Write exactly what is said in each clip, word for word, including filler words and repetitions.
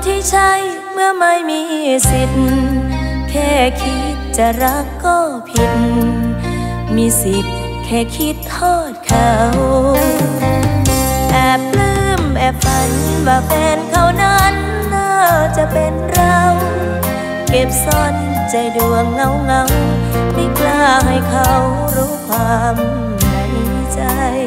ที่ใช่เมื่อไม่มีสิทธิ์แค่คิดจะรักก็ผิดมีสิทธิ์แค่คิดโทษเขาแอบปลื้มแอบฝันว่าแฟนเขานั้นน่าจะเป็นเราเก็บซ่อนใจดวงเงาเงาไม่กล้าให้เขารู้ความในใจ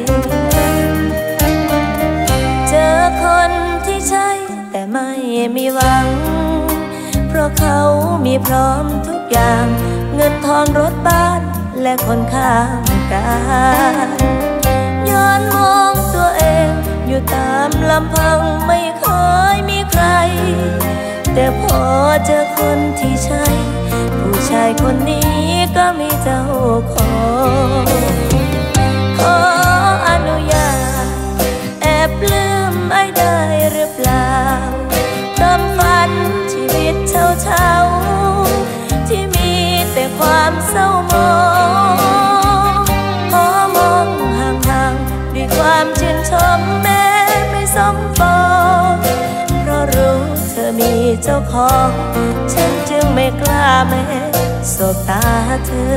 เจอคนที่ใช่แต่ไม่มีหวังเพราะเขามีพร้อมทุกอย่างเงินทองรถบ้านและคนข้างกายย้อนมองตัวเองอยู่ตามลำพังไม่เคยมีใครแต่พอเจอคนที่ใช่ผู้ชายคนนี้ก็มีเจ้าของขออนุญาตแอบลืมไอ้ได้หรือเปล่าความฝันชีวิตเช่าๆที่มีแต่ความเศร้าหมองขอมองห่างๆด้วยความชื่นชมแม้ไม่สมปองเพราะรู้เธอมีเจ้าของฉันจึงไม่กล้าแม้สบตาเธอ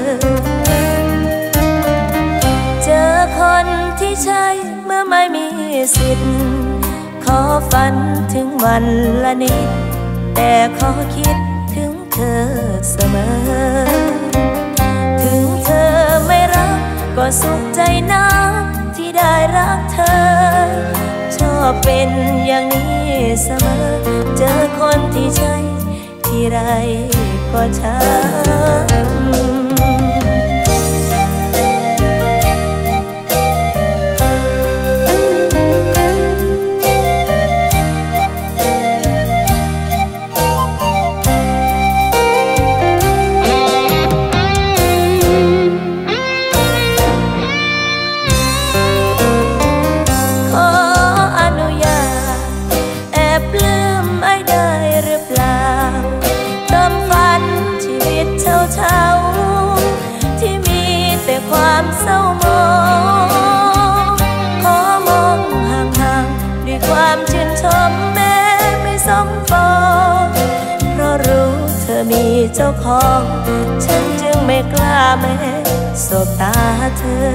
เจอคนที่ใช่เมื่อไม่มีสิทธิ์ขอฝันถึงวันละนิดแต่ขอคิดถึงเธอเสมอถึงเธอไม่รักก็สุขใจนักที่ได้รักเธอชอบเป็นอย่างนี้เสมอเจอคนที่ใช่ที่ไรก็ช้ำที่มีแต่ความเศร้าหมองขอมองห่างๆด้วยความชื่นชมแม้ไม่สมปองเพราะรู้เธอมีเจ้าของฉันจึงไม่กล้าแม้สบตาเธอ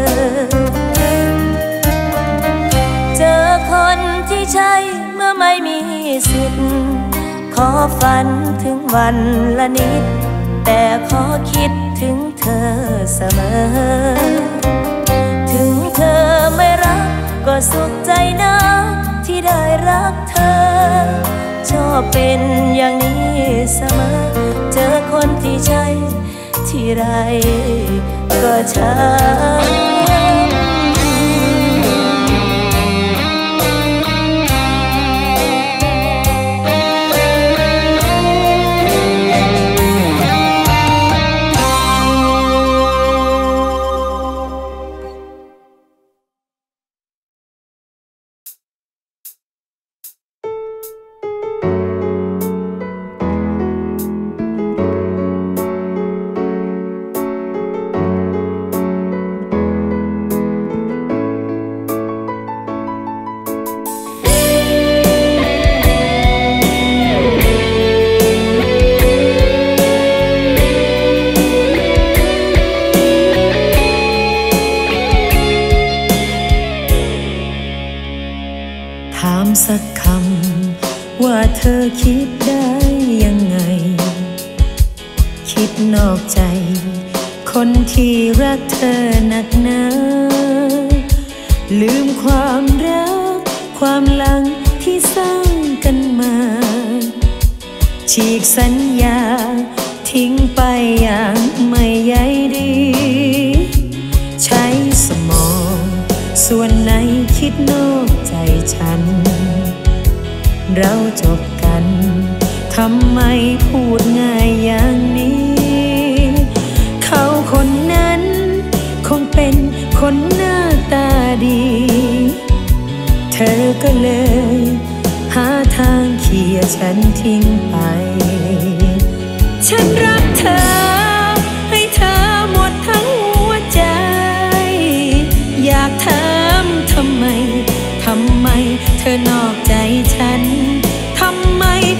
เจอคนที่ใช่เมื่อไม่มีสิทธิ์ขอฝันถึงวันละนิดแต่ขอคิดถึงเธอเสมอถึงเธอไม่รักก็สุขใจนะที่ได้รักเธอชอบเป็นอย่างนี้เสมอเจอคนที่ใช่ที่ไรก็ช้ำสักคำว่าเธอคิดได้ยังไงคิดนอกใจคนที่รักเธอหนักหนาลืมความรักความหลังที่สร้างกันมาฉีกสัญญาทิ้งไปอย่างไม่ใยดีใช้สมองส่วนไหนคิดนอกใจฉันเราจบกันทำไมพูดง่ายอย่างนี้เขาคนนั้นคงเป็นคนหน้าตาดีเธอก็เลยหาทางเขี่ยฉันทิ้งไปฉันรักเธอให้เธอหมดทั้งหัวใจอยากถามทำไมทำไมเธอนอกใจฉันทำไม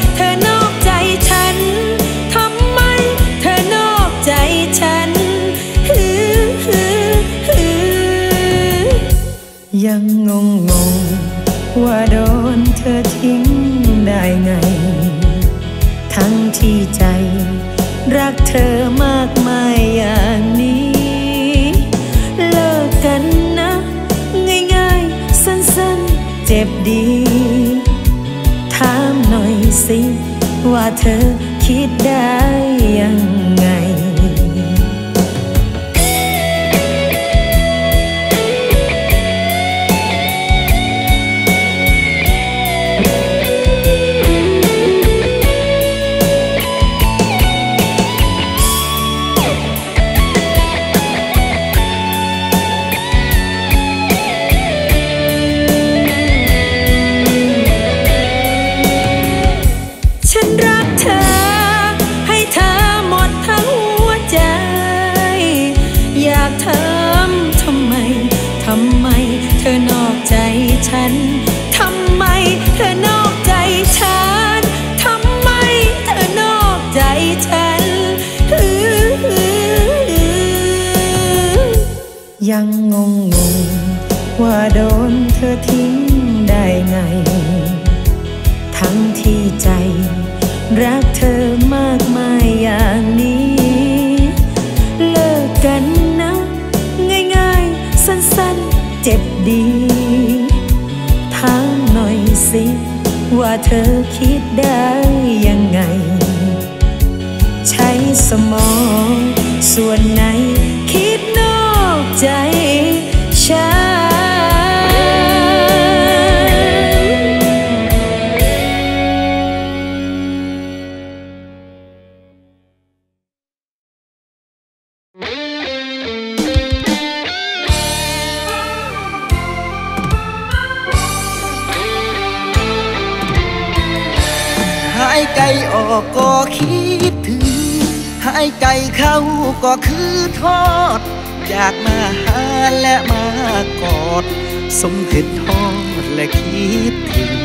ว่าเธอคิดได้ยังไงฉันทำไมเธอนอกใจฉันทำไมเธอนอกใจฉันยังงงงว่าโดนเธอทิ้งได้ไงทั้งที่ใจรักเธอมากมายอย่างนี้เลิกกันนะง่ายๆสั้นๆเจ็บดีถามหน่อยสิว่าเธอคิดได้ยังไงใช้สมองส่วนไหนคิดนอกใจฉันหายใจออกก็คิดถึงหายใจเข้าก็คือทอดอยากมาหาและมากอดสมคิดทอดและคิดถึง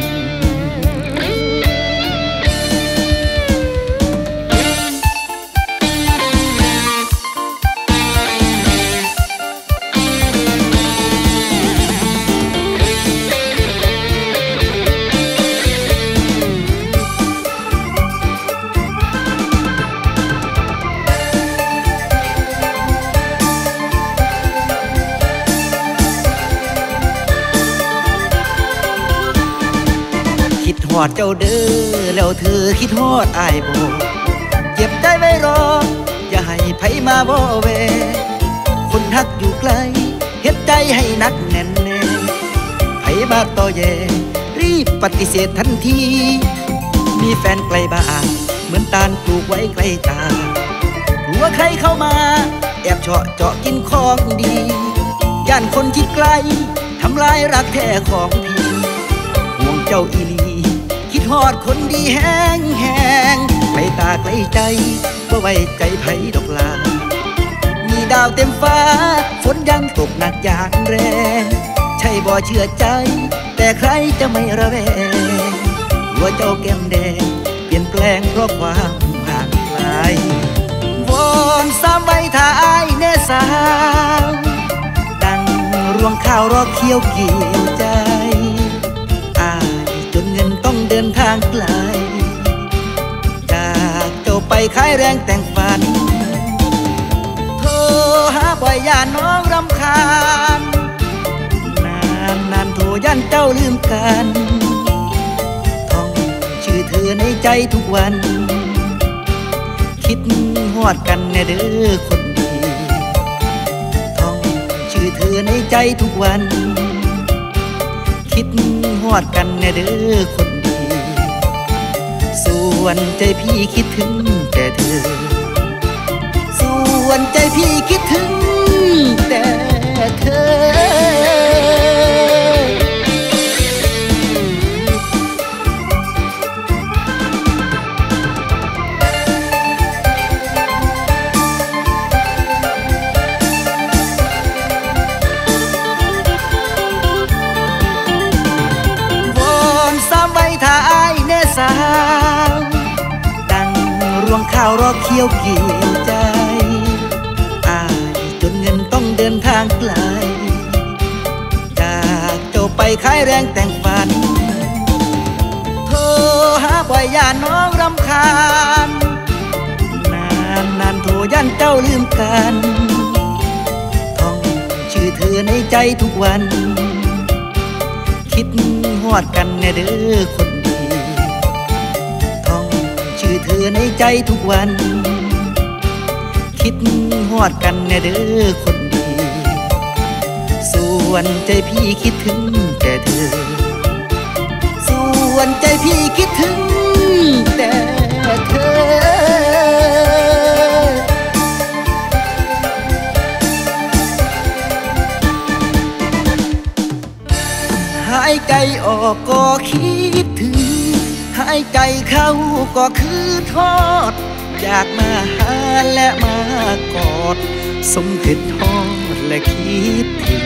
ฮอดเจ้าเด้อแล้วเธอคิดฮอดอ้ายบ่เก็บใจไว้รออย่าให้ไผมาบ่แวคนฮักอยู่ไกลเฮ็ดใจให้นักแน่นแน่ไผมาต่อแย่รีบปฏิเสธทันทีมีแฟนไกลบ้านเหมือนตาลปลูกไว้ไกลตากลัวใครเข้ามาแอบเจาะเจาะกินของดีย่านคนที่ไกลทำลายรักแท้ของพี่ห่วงเจ้าอีลีคิดฮอดคนดีแห้งแห้งไกลตาไกลใจบ่ไว้ใจไผดอกลามีดาวเต็มฟ้าฝนยังตกหนักอย่างแรงใช่บ่เชื่อใจแต่ใครจะไม่ระแวงหัวเจ้าแก้มแดงเปลี่ยนแปลงเพราะความห่างไกลวอนซ้ำไว้ถ้าอ้ายแน่สาวดังรวงข้าวรอเคี้ยวเกี่ยวใจจนเงินต้องเดินทางไกลจากเจ้าไปขายแรงแต่งฝันโทรหาบ่อยย่านน้องรำคาญนานนานโทรย่านเจ้าลืมกันท่องชื่อเธอในใจทุกวันคิดฮอดกันแน่เด้อคนดีท่องชื่อเธอในใจทุกวันคิดฮอดกันแน่เด้อคนดีส่วนใจพี่คิดถึงแต่เธอส่วนใจพี่คิดถึงแต่เธอถ้าอ้ายแน่สาวดังรวงข้าวรอเคี้ยวเกี่ยวใจอ้ายจนเงินต้องเดินทางไกลจากเจ้าไปขายแรงแต่งฝันโทรหาบ่อยย่านน้องรำคาญนานนานโทรย่านเจ้าลืมกันท่องชื่อเธอในใจทุกวันคิดฮอดกันแน่เด้อคนดีท่องชื่อเธอในใจทุกวันคิดฮอดกันแน่เด้อคนดีส่วนใจพี่คิดถึงแต่เธอส่วนใจพี่คิดถึงแต่เธอหายใจออกก็คิดถึงหายใจเข้าก็คือทอดอยากมาหาและมากอดสมคิดทอดและคิดถึง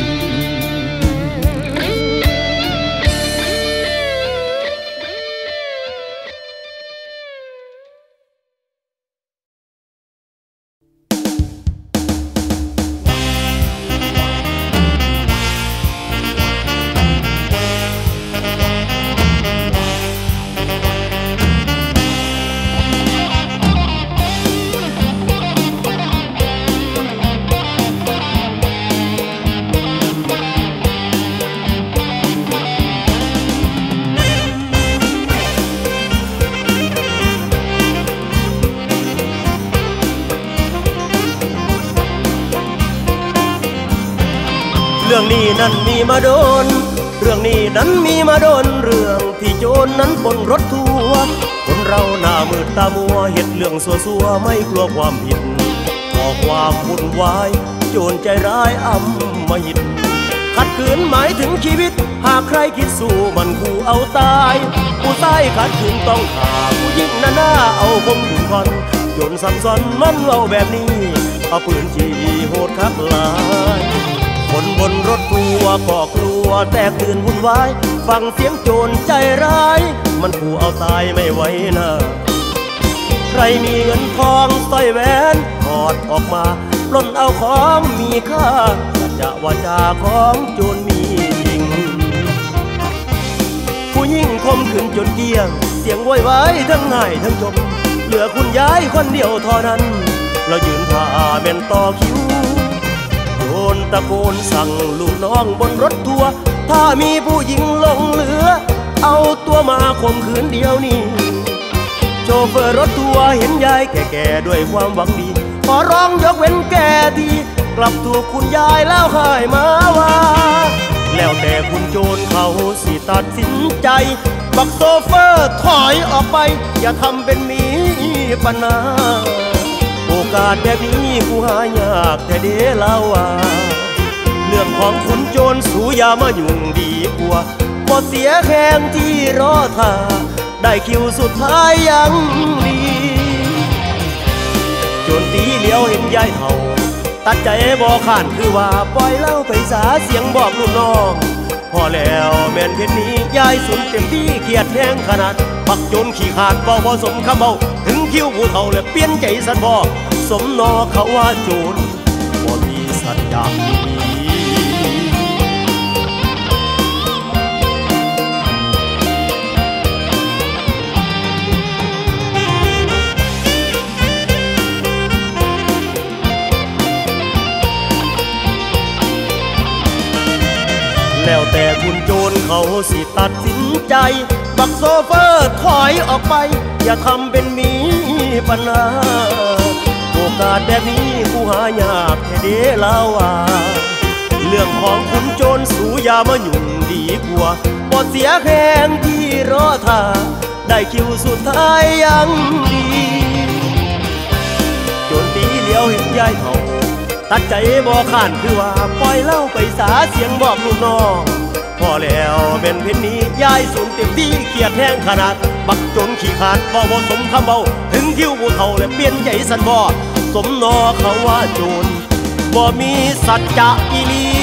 เรื่องนี้นั้นมีมาโดนเรื่องนี้นั้นมีมาโดนเรื่องที่โจรนั้นบนรถทัวร์คนเราหน้ามืดตามัวเฮ็ดเรื่องซัวๆไม่กลัวความผิดก่อความวุ่นวายโจรใจร้ายอำมหิตขัดขืนหมายถึงชีวิตหากใครคิดสู้มันคู่เอาตายผู้ตายขัดขืนต้องฆ่าผู้หญิงหน้าหน้าเอาคมถึงคอนโจรซ้ำซ้อนมันเอาแบบนี้เอาปืนจี้โหดคักหลายคนบนรถทัวร์ก็กลัวแต่ตื่นวุ่นวายฟังเสียงโจรใจร้ายมันขู่เอาตายไม่ไหวนะใครมีเงินทองสร้อยแหวนถอดออกมาปล้นเอาของมีค่าสัจวาจาของโจรมีจริงผู้ยิ่งคมขืนจนเกลี้ยงเสียงโวยวายทั้งง่ายทั้งจมเหลือคุณยายคนเดียวเท่านั้นเรายืนท่าเม่นต่อคิวโจรตะโกนสั่งลูกน้องบนรถทัวร์ถ้ามีผู้หญิงหลงเหลือเอาตัวมาข่มขืนเดียวนี้โชเฟอร์รถทัวร์เห็นยายแก่ๆด้วยความหวังดีขอร้องยกเว้นแก่ทีกลับถูกคุณยายแล้วหายมาว่าแล้วแต่คุณโจรเขาสิตัดสินใจบักโซเฟอร์ถอยออกไปอย่าทำเป็นมีปัญหาโอกาสแบบนี้กูหายากแต่เดลาว่าเรื่องของคุณโจรสู้อย่ามายุ่งดีกว่าบ่เสียแข้งที่รอท่าได้คิวสุดท้ายยังดีโจรตีเลี้ยวเห็นยายเฒ่าตัดใจบ่ข้านคือว่าปล่อยเล่าไปสาเสียงบอกลูกน้องพอแล้วแม่นเพชรนี้ยายสุนเต็มที่เกียดแห้งขนาดบักโจรขี้ขาดบ่พอสมคำเบาถึงคิวผู้เฒ่าและเปลี่ยนใจสันบ่สมนอเขาว่าโจรบ่มีสัจจะแล้วแต่คุณโจรเขาสิตัดสินใจบักโซเฟอร์ถอยออกไปอย่าทำเป็นมีปัญหาโอกาสแบบนี้กูหายากแค่เดลาว่าเรื่องของคุณโจรสู้อย่ามายุ่งดีกว่าบ่เสียแข้งที่รอท่าได้คิวสุดท้ายยังดีโจรตีเลี้ยวเห็นยายเฒ่าตัดใจบ่ข้านคือว่าปล่อยเล่าไปสาเสียงบอกลูกน้องพอแล้วเป็นเพชรนี้ยายสูงเต็มที่เกียดแห้งขนาดบักโจรขี้ขาดบ่บ่สมคำเบาถึงคิวผู้เฒ่าและเปลี่ยนใจสันบ่สมนอเขาว่าโจรบ่มีสัจจะอีหลี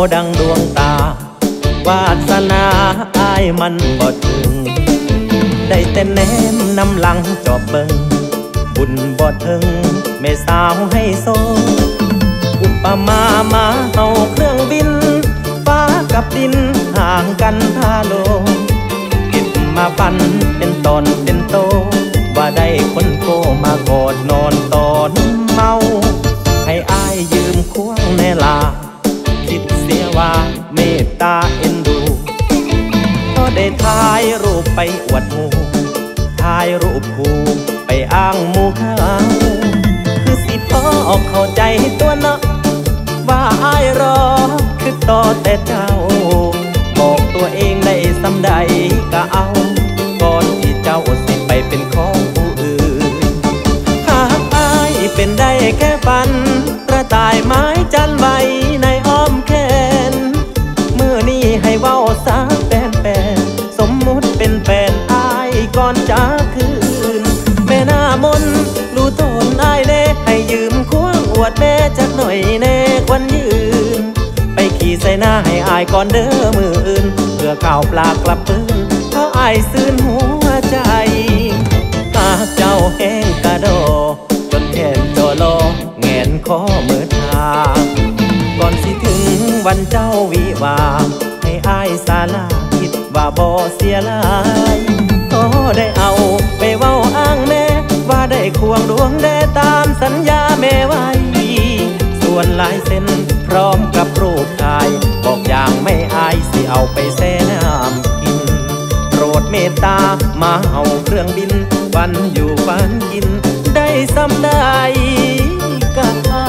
ดังดวงตาวาสนาอายมันบ่ถึงได้แต่แนมนำหลังจอบเบิ่งบุญบ่ถึงแม่สาวให้โซอุปมามาเฮาเครื่องบินฟ้ากับดินห่างกันพาโลเก็บมาปันเป็นตอนเป็นโตว่าได้คนโกมากอดนอนตอนเมาให้อายยืมควงแน่ลาคิดเสียว่าเมตตาเอ็นดูก็ได้ถ่ายรูปไปอวดหมู่ถ่ายรูปคู่ไปอ้างหมู่เขาคือสิพอออกเข้าใจตัวเนาะว่าอายรอคือต่อแต่เจ้าบอกตัวเองได้สำใดก็เอาก่อนที่เจ้าสิไปเป็นของผู้อื่นหากอายเป็นได้แค่ฝันกระต่ายไม้จันไว้ในอ้อมแขนมือนี้ให้เว้าซะแปนแปนสมมุติเป็นแฟนอายก่อนจะคืนแม่หน้ามนรู้ตนอายแน่ให้ยืมควงอวดแม่จักหน่อยแน่ควันยืนไปขี่ใส่หน้าให้อายก่อนเด้อมืออื่นเพื่อข่าวปลากลับปืนเพราะอายซื่นหัวใจหากเจ้าแห้งกระโดจนแขนจอลอแงนคอเมื่อทาก่อนสิถึงวันเจ้าวิวาให้อายสาลาคิดว่าบ่เสียลายก็ได้เอาไปเว้าอ้างแม่ว่าได้ควงดวงแด่ตามสัญญาแม่ไว้ส่วนลายเส้นพร้อมกับรูปถ่ายบอกอย่างไม่อายสิเอาไปแช่น้ำกินโปรดเมตตามาเอาเครื่องบินฝันอยู่ฝันกินได้สำได้ก็เอา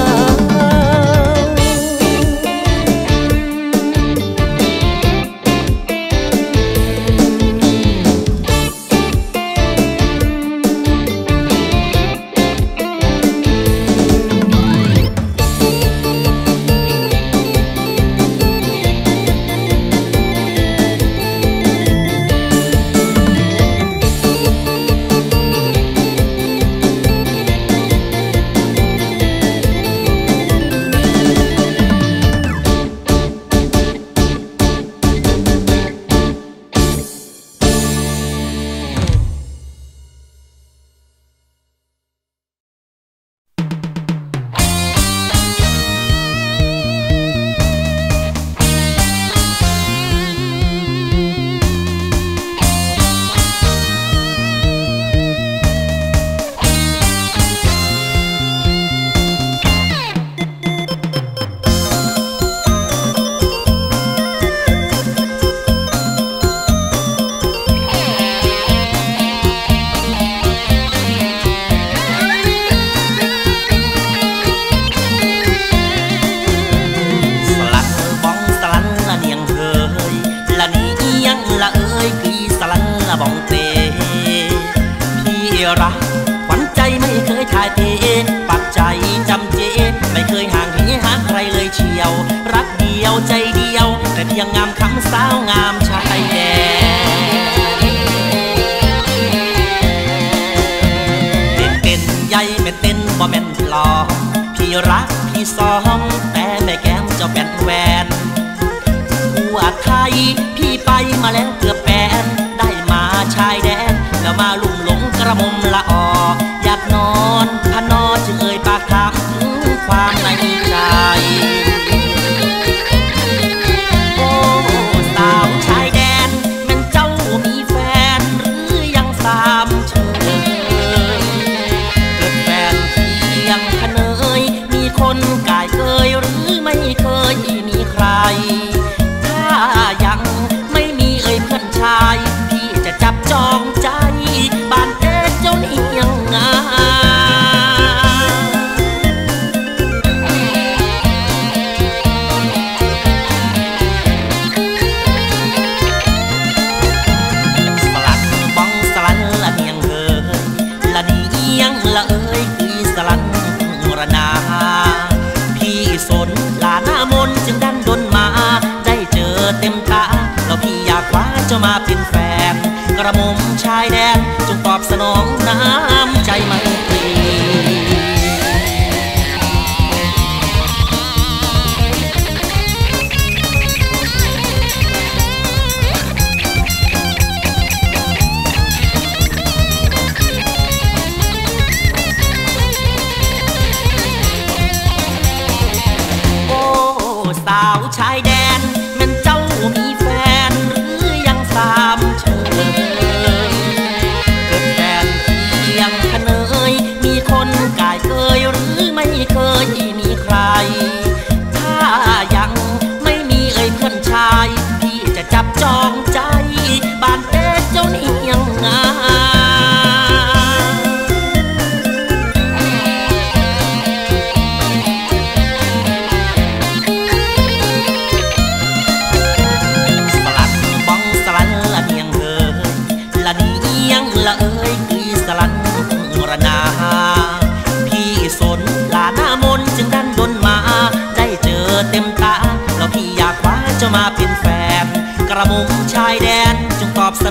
มาเป็นแฟนกระหม่อมชายแดนจงตอบสนองน้ำใจมันส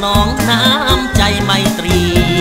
นองน้ำใจไมตรี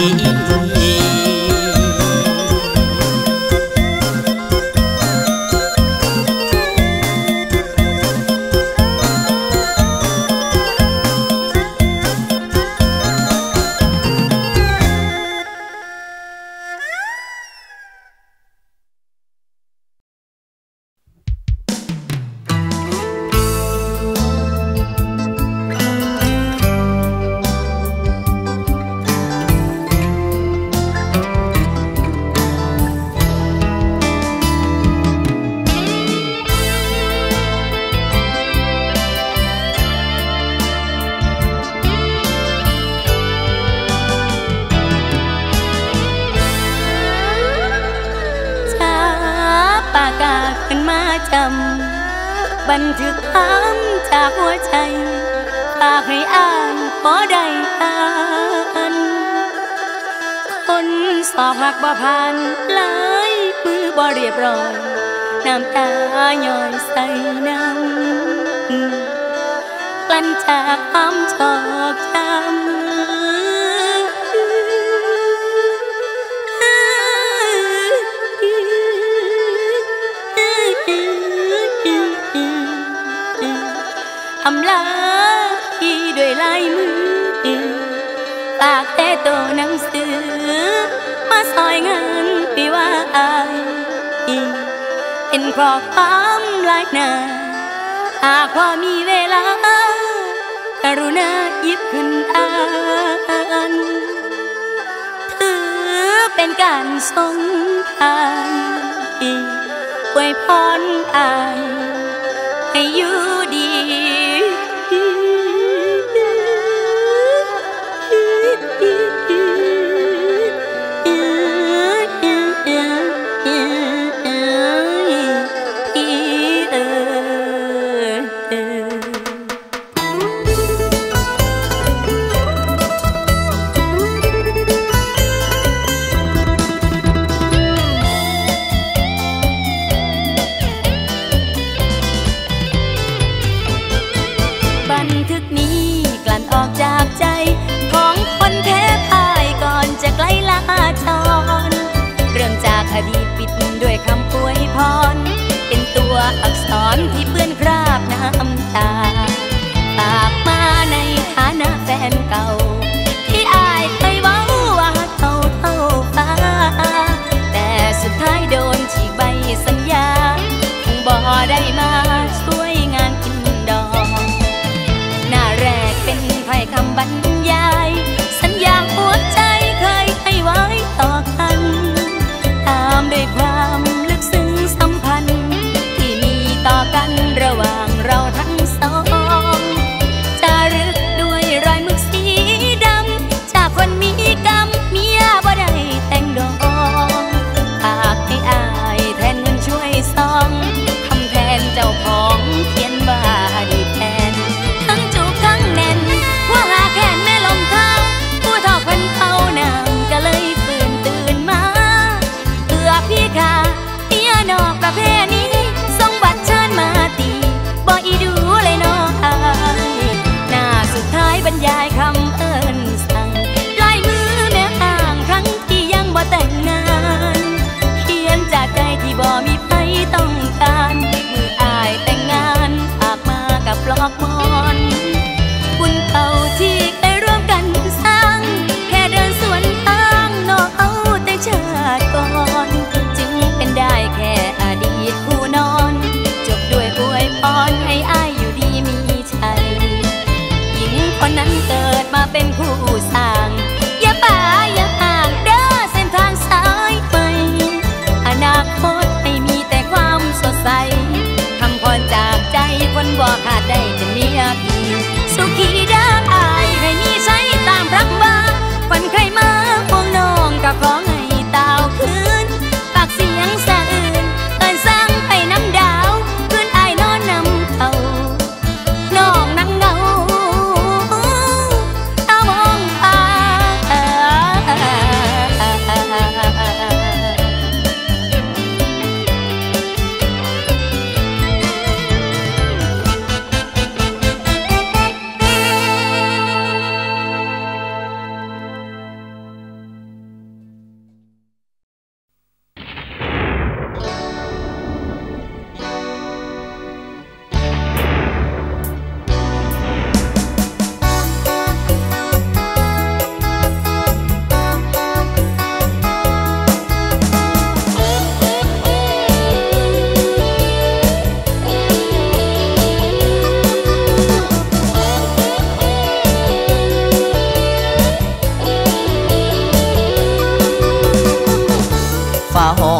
บันทึกคำจากหัวใจฝากให้อ่านพอได้อ่านคนสอบหักบ่ผ่านหลายมือบ่เรียบร้อยน้ำตาย่อยใส่น้ำกลั่นจากความชอกช้ำอำลาที่ด้วยลายมือปากแต่โตหนังสือมาซอยงานปีว่าอายเป็นข้อความลายหน้าหากพอมีเวลากรุณาหยิบขึ้นอ่านถือเป็นการส่งท้ายอวยพรอายให้อยู่ดีอดีตปิดด้วยคำอวยพรเป็นตัวอักษรที่เปื้อนคราบน้ำตาฝากมาในฐานะแฟนเก่าที่อายเคยเว้าว่าเท่าเท่าฟ้าแต่สุดท้ายโดนฉีกใบสัญญาคงบ่ได้มาช่วยงานกินดองหน้าแรกเป็นถ้อยคำบรรยายสัญญาหัวใจเคยให้ไว้ต่อกันตามด้วยความลึกซึ้งสัมพันธ์ที่มีต่อกันระหว่างเราทั้งสองจารึกด้วยรอยหมึกสีดำจากคนมีกรรมเมียบ่ได้แต่งดองฝากให้อายแทนเงินช่วยซองคำแทนเจ้าของเขียนว่าดีแทนทั้งจูบทั้งแน่นว่าหาแค่นแม่ลมเท้าผู้เท่าพันเท่านางก็เลยฟื้นตื่นมาพี่ค่ะเมียนอกประเภทนี้ส่งบัตรเชิญมาตีบ่อีดูเลยน้องอายหน้าสุดท้ายบรรยายคำเอิ้นสั่งลายมือแม่อ่างครั้งที่ยังบ่แต่งงานเขียนจากใจที่บ่มีใครต้องการมืออายแต่งงานฝากมากับปลอกมอนบุญเก่าที่เคยร่วมกันสร้างแค่เดินสวนทางนอกเอาแต่ชาติก่อนได้แค่อดีตผู้นอนจบด้วยอวยพรให้อายอยู่ดีมีชัยหญิงคนนั้นเกิดมาเป็นผู้สร้างอย่าป่าอย่าห่างเด้อเส้นทางสายไปอนาคตให้มีแต่ความสดใสคำพรจากใจคนบ่ขาดได้เป็นเมียพี่สุขีเด้ออายให้มีใช้ตามรักบ้าฝันใครมาห่วงน้องกับของให้เต่าคืนปากเสียงสะอื่นเอิ้นสั่งให้น้ำดาวคืนอายนอนนำเขาน้องนั่งเงาตามองอาย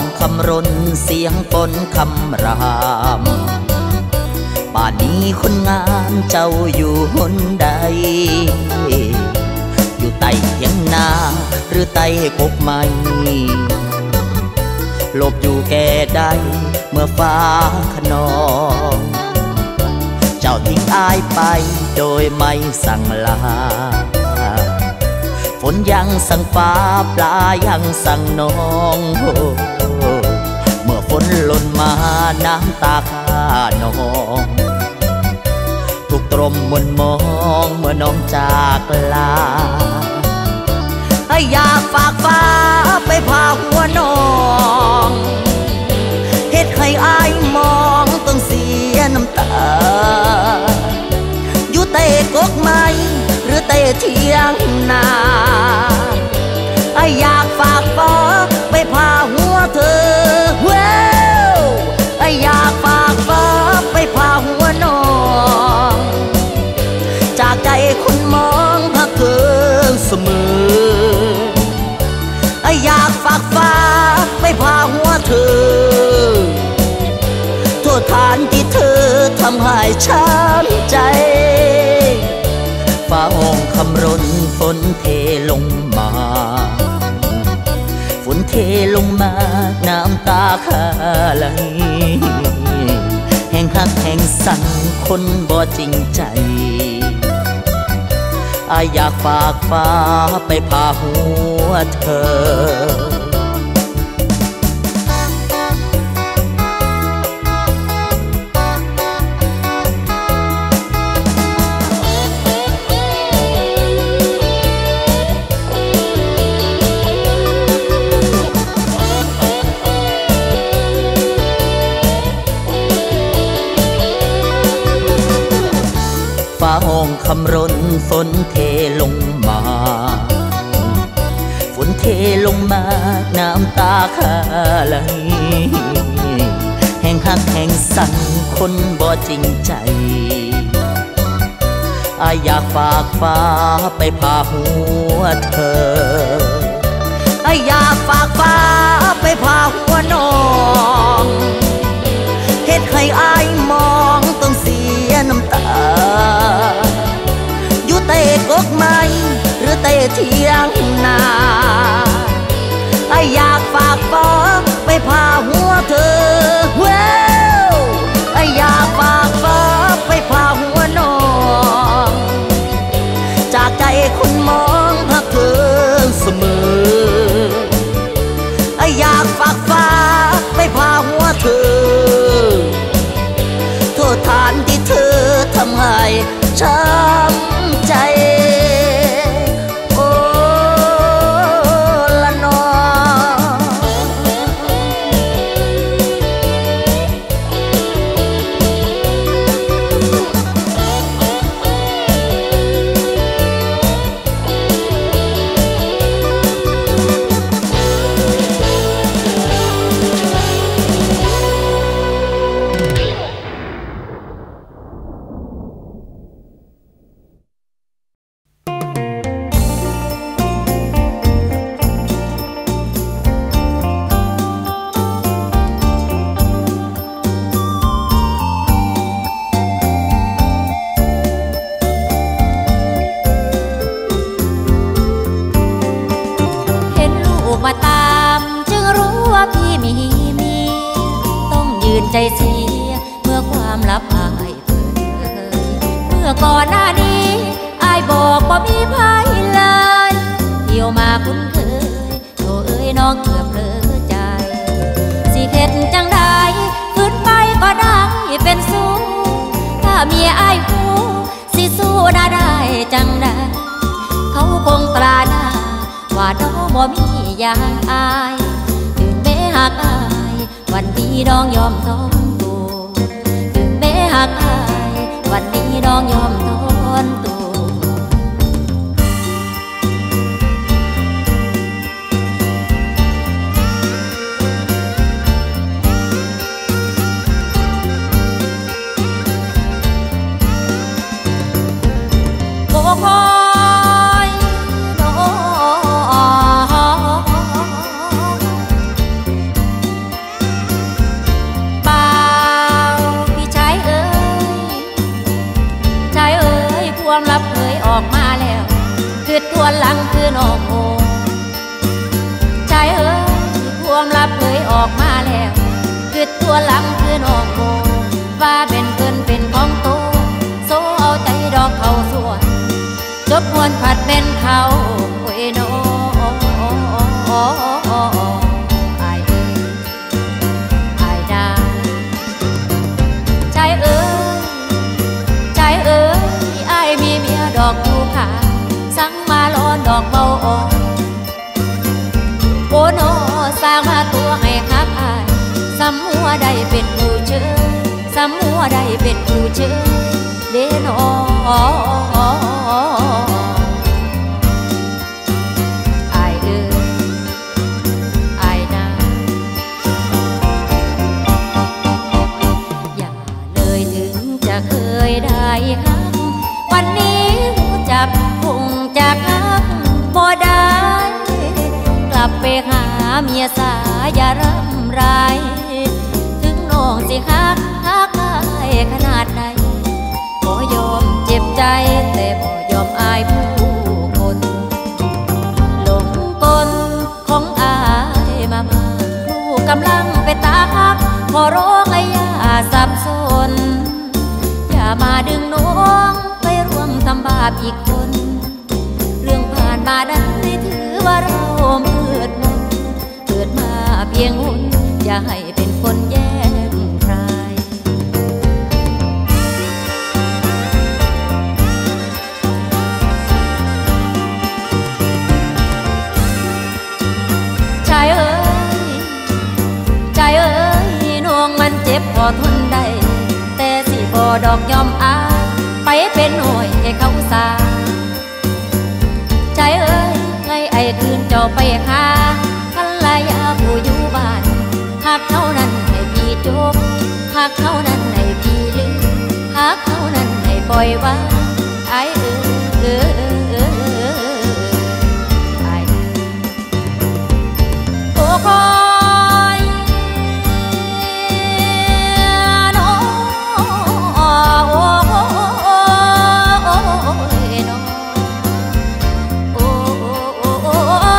องคำรนเสียงปนคำรามป่านนี้คนงามเจ้าอยู่หนใดอยู่ใต้เถียงนาหรือใต้กกไม้หลบอยู่แก่ใดเมื่อฟ้าขนองเจ้าทิ้งอายไปโดยไม่สั่งลาฝนยังสั่งฟ้าปลายังสั่งน้องเมื่อฝนหล่นมาน้ำตาข้านองทุกตรมมนมองเมื่อน้องจากลาอยากฝากฟ้าไปพาหัวน้องเฮ็ดให้อายมองต้องเสียน้ำตาอยู่เตะกกไม้หรือเตะเทียงนาอยากฝากฟ้าไปพาหัวเธอเว้วอยากฝากฟ้าไปพาหัวน้องจากใจคนมองพักเธอเสมออยากฝากฟ้าไปพาหัวเธอโทษฐานที่เธอทำให้ช้ำใจฟ้าห้องคำรนฝนเทลงมาฝนเทลงมาน้ำตาข้าไหลแห่งหักแห่งสั่งคนบ่จริงใจอายอยากฝากฟ้าไปพาหัวเธอฟ้าห้องคำรนฝนเทลงมาฝนเทลงมาน้ำตาข้าไหลแห่งหักแห่งสั่งคนบ่จริงใจอายอยากฝากฟ้าไปพาหัวเธออายอยากฝากฟ้าไปพาหัวน้องเฮ็ดให้อายมองต้องเสียน้ำตาอยู่เตะกกไม้หรือเตะเทียงนาอยากฝากฟ้าไปพาหัวเธอเว้วอยากฝากฟ้าไปพาหัวน้องจากใจคนมองพักเธอเสมออยากฝากฟ้าไปพาหัวเธอโทษฐานที่เธอทำให้ช้ำใจโอ้ละนอใจเสียเมื่อความลับอายเผยเมื่อก่อนหน้านี้อายบอกว่ามีภัยเลยเที่ยวมาคุ้นเคยโธ่เอ้ยน้องเกือบเผลอใจสิเข็ดจังได้ขึ้นไปก็ได้เป็นสู้ถ้าเมียอายหูสิสู้ได้ได้จังได้เขาคงตราหน้าว่าน้องบ่มีอย่างอายถึงแม้หากอายวันนี้น้องยอมทนตัวถึงแม้หากอายวันนี้น้องยอมทนตัวโอ้คอยน้องคือทวนหลังคือน้องโอใจเอ้ยความลับเผยออกมาแล้วคือตัวหลังคือน้องโอว่าเป็นเกินเป็นของโตโซเอาใจดอกเขาส่วนจบมวนผัดเป็นเขาโอ้ยน้องอายเอ้ยอายดาใจเอ้ยใจเอ้ยอายมีเมียดอกอยู่ขาสั่งมาล้อนดอกเบาอ่อนโอ้โนสร้างมาตัวให้คักอายสำหัวได้เป็นผู้เชยสำหัวได้เป็นผู้เชยเด้นออายเอ้ยอายนาอย่าเลยถึงจะเคยได้ฮักวันนี้หูจักคงจะฮักบ่ได้กลับไปหาเมียสาอย่ารำไรถึงน้องสิฮักฮักอายขนาดไหนบ่ยอมเจ็บใจแต่บ่ยอมอายผู้คนหลงกลของอายมามาลูกกำลังไปตาฮักขอร้องให้อย่าสับสนอย่ามาดึงน้องไปร่วมทำบาปอีกคนเรื่องผ่านมานั้นไม่ถือว่าเรามืดมนเกิดมาเพียงหนอย่าให้เป็นคนแย่งใครใจเอ้ยใจเอ้ยน้องมันเจ็บพอทนได้แต่สิบ่ดอกยอมอายไปเป็นหน่วยให้เขาสาใจเอ้ยให้ไอ้คืนเจ้าไปหาภรรยาผู้อยู่บ้านหากเท่านั้นให้พี่จบหากเท่านั้นให้พี่ลืมหากเท่านั้นให้ปล่อยวางไอ้เอ้ยเอ้ยเอ้ยไอ้โอ้คอยน้องโอ้โอ้โอ้ยน้องโอ้โอ้โอ้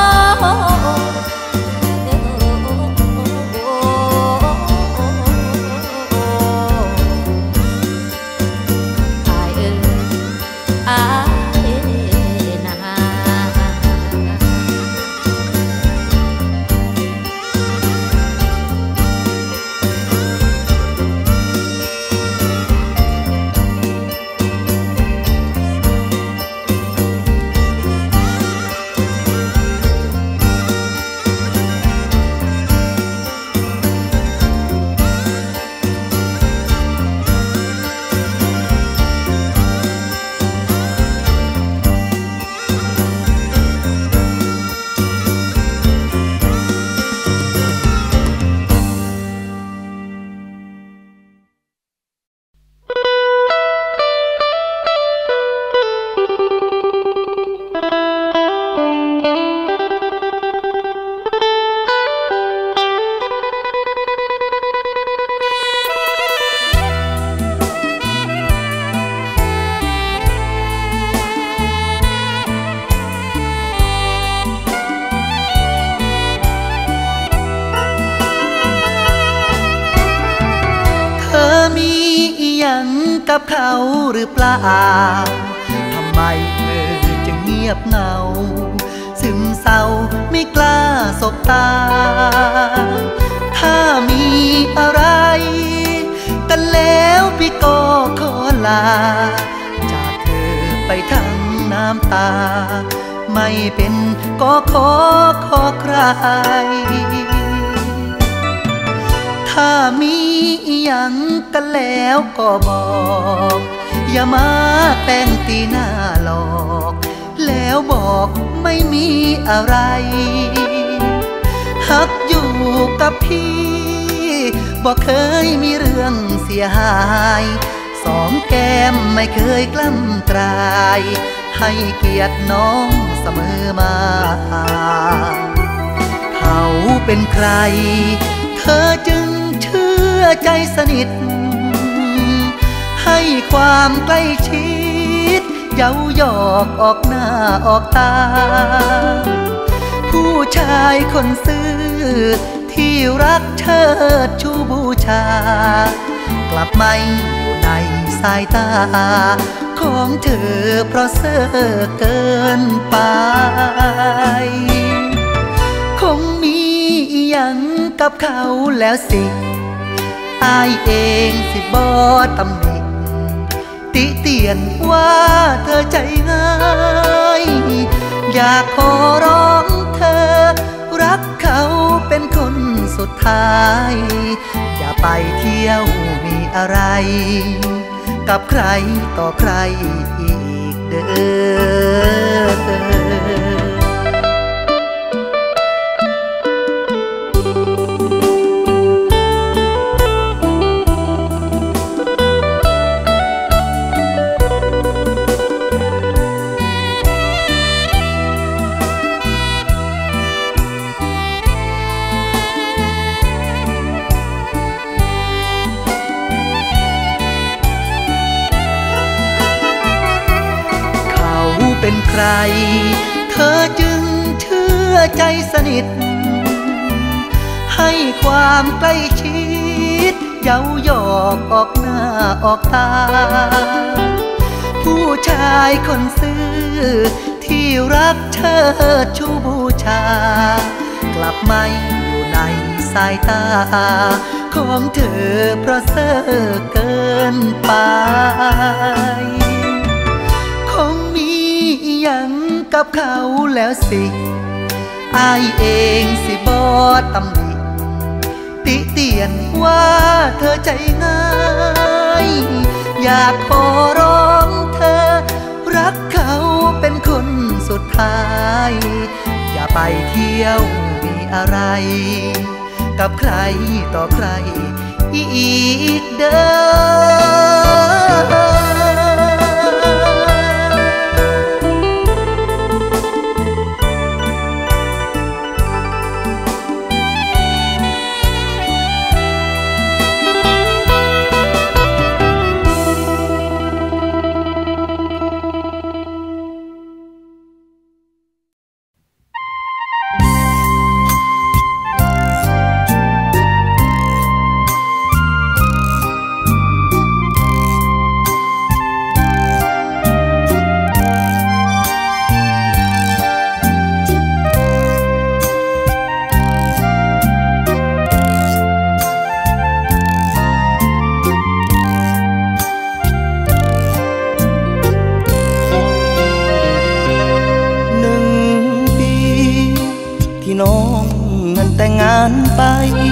กับเขาหรือเปล่าทำไมเธอจึงเงียบเหงาซึมเศร้าไม่กล้าสบตาถ้ามีอะไรกันแล้วพี่ก็ขอลาจากเธอไปทั้งน้ำตาไม่เป็นก็ขอขอใครถ้ามีอย่างกันแล้วก็บอกอย่ามาแต่งตีหน้าหลอกแล้วบอกไม่มีอะไรฮักอยู่กับพี่บอกเคยมีเรื่องเสียหายสองแก้มไม่เคยกล้ำกลายให้เกียรติน้องเสมอมาเขาเป็นใครเธอจึงเชื่อใจสนิทให้ความใกล้ชิดเย้าหยอกออกหน้าออกตาผู้ชายคนซื่อที่รักเชิดชูบูชากลับไม่อยู่ในสายตาของเธอเพราะเซ่อเกินไปคงมีอย่างกับเขาแล้วสิอายเองสิบ่ตำหนิติเตียนว่าเธอใจง่ายอยากขอร้องเธอรักเขาเป็นคนสุดท้ายอย่าไปเที่ยวมีอะไรกับใครต่อใครอีกเด้อเป็นใครเธอจึงเชื่อใจสนิทให้ความใกล้ชิดเย้าหยอกออกหน้าออกตาผู้ชายคนซื่อที่รักเชิดชูบูชากลับไม่อยู่ในสายตาของเธอเพราะเซ่อเกินไปคงมีอย่างกับเขาแล้วสิอายเองสิบ่ตำหนิติเตียนว่าเธอใจง่ายอยากขอร้องเธอรักเขาเป็นคนสุดท้ายอย่าไปเที่ยวมีอะไรกับใครต่อใครอีกเด้อแต่งงานไป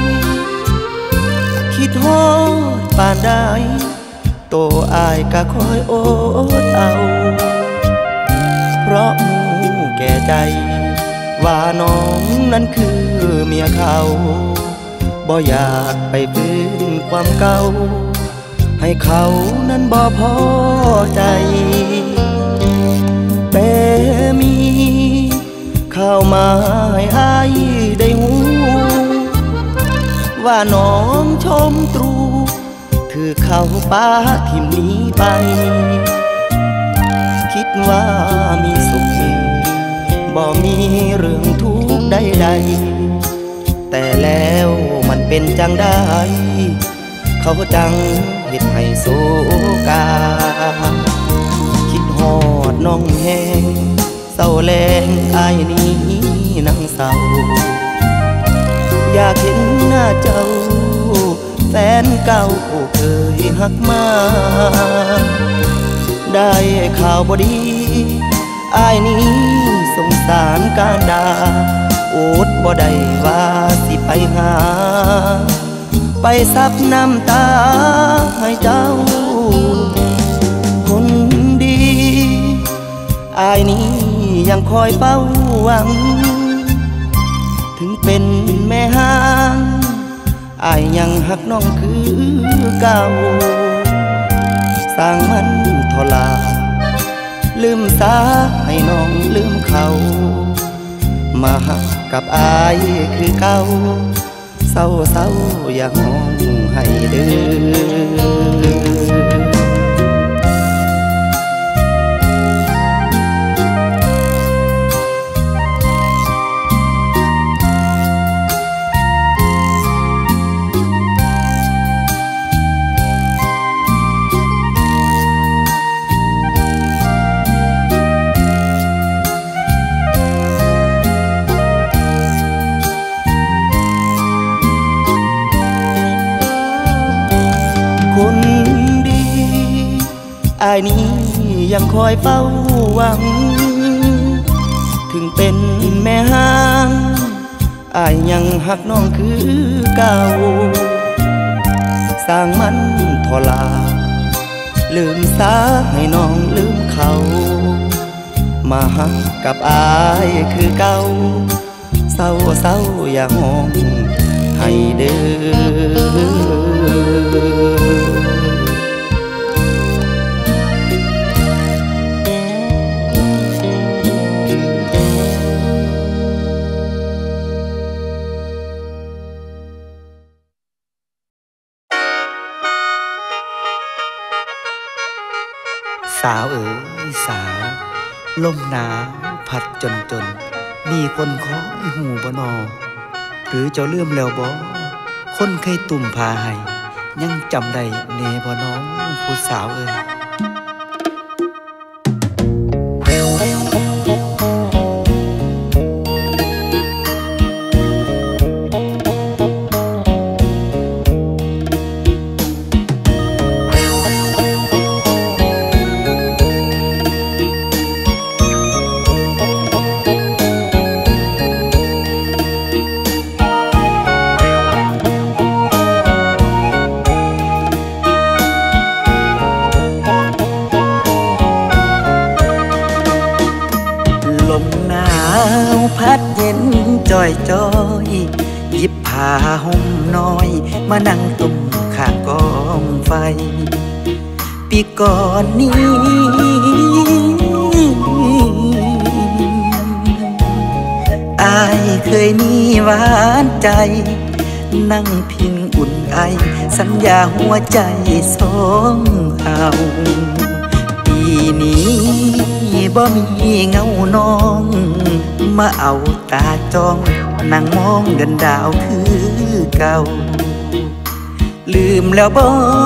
คิดฮอดป่านใดโตอายก็คอยอดเอาเพราะหมู่แก่ใจว่าน้องนั้นคือเมียเขาบ่อยากไปฟื้นความเก่าให้เขานั้นบ่พอใจแต่มีเข้ามาให้อายได้หูว่าน้องชมตรูถือเข้าป่าทิ่มนี้ไปคิดว่ามีสุขบ่มีเรื่องทุกข์ใดๆแต่แล้วมันเป็นจังได้เขาจังเฮ็ดให้โศกาคิดฮอดน้องแห้งเศร้าแลงอายนี้นั่งเศร้าอยากเห็นหน้าเจ้าแฟนเก่าผู้เคยหักมาได้ข่าวบ่ดีอายนี้สงสารการดาอดบ่ได้ว่าสิไปหาไปซับน้ำตาให้เจ้าคนดีอายนี้ยังคอยเฝ้าหวังถึงเป็นแม่ห้างอายยังหักน้องคือเก่าสร้างมันทลาลืมสาให้น้องลืมเขามาหักกับอายคือเก่าเศร้าเศร้าอย่าห้องให้เด้อายนี้ยังคอยเฝ้าหวังถึงเป็นแม่ห้างอายยังหักน้องคือเก่าสร้างมันทอลาลืมสาให้น้องลืมเขามาหักกับอายคือเก่าเศร้าเศร้าอย่าห้องให้เด้อสาวเอ๋ยสาวลมหนาวพัดจนจนมีคนคอยหูบ่นอหรือเจ้าลืมแล้วบ่คนเคยตุ่มพาให้ยังจำได้แน่บ่น้องผู้สาวเอ๋ยพัดเย็นจอยจอยหยิบผ้าห่มน้อยมานั่งตุ่มข้างกองไฟปีก่อนนี้อายเคยมีหวานใจนั่งพิงอุ่นไอสัญญาหัวใจสองเฮาปีนี้บ่มีเงาน้องมาเอาตาจ้องนั่งมองเดินดาวคือเก่าลืมแล้วบ่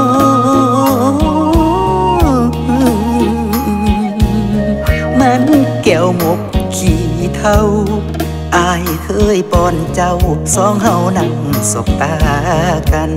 มันแก้วหมกขี้เท่าอายเคยป้อนเจ้าสองเฮานั่งสบตากัน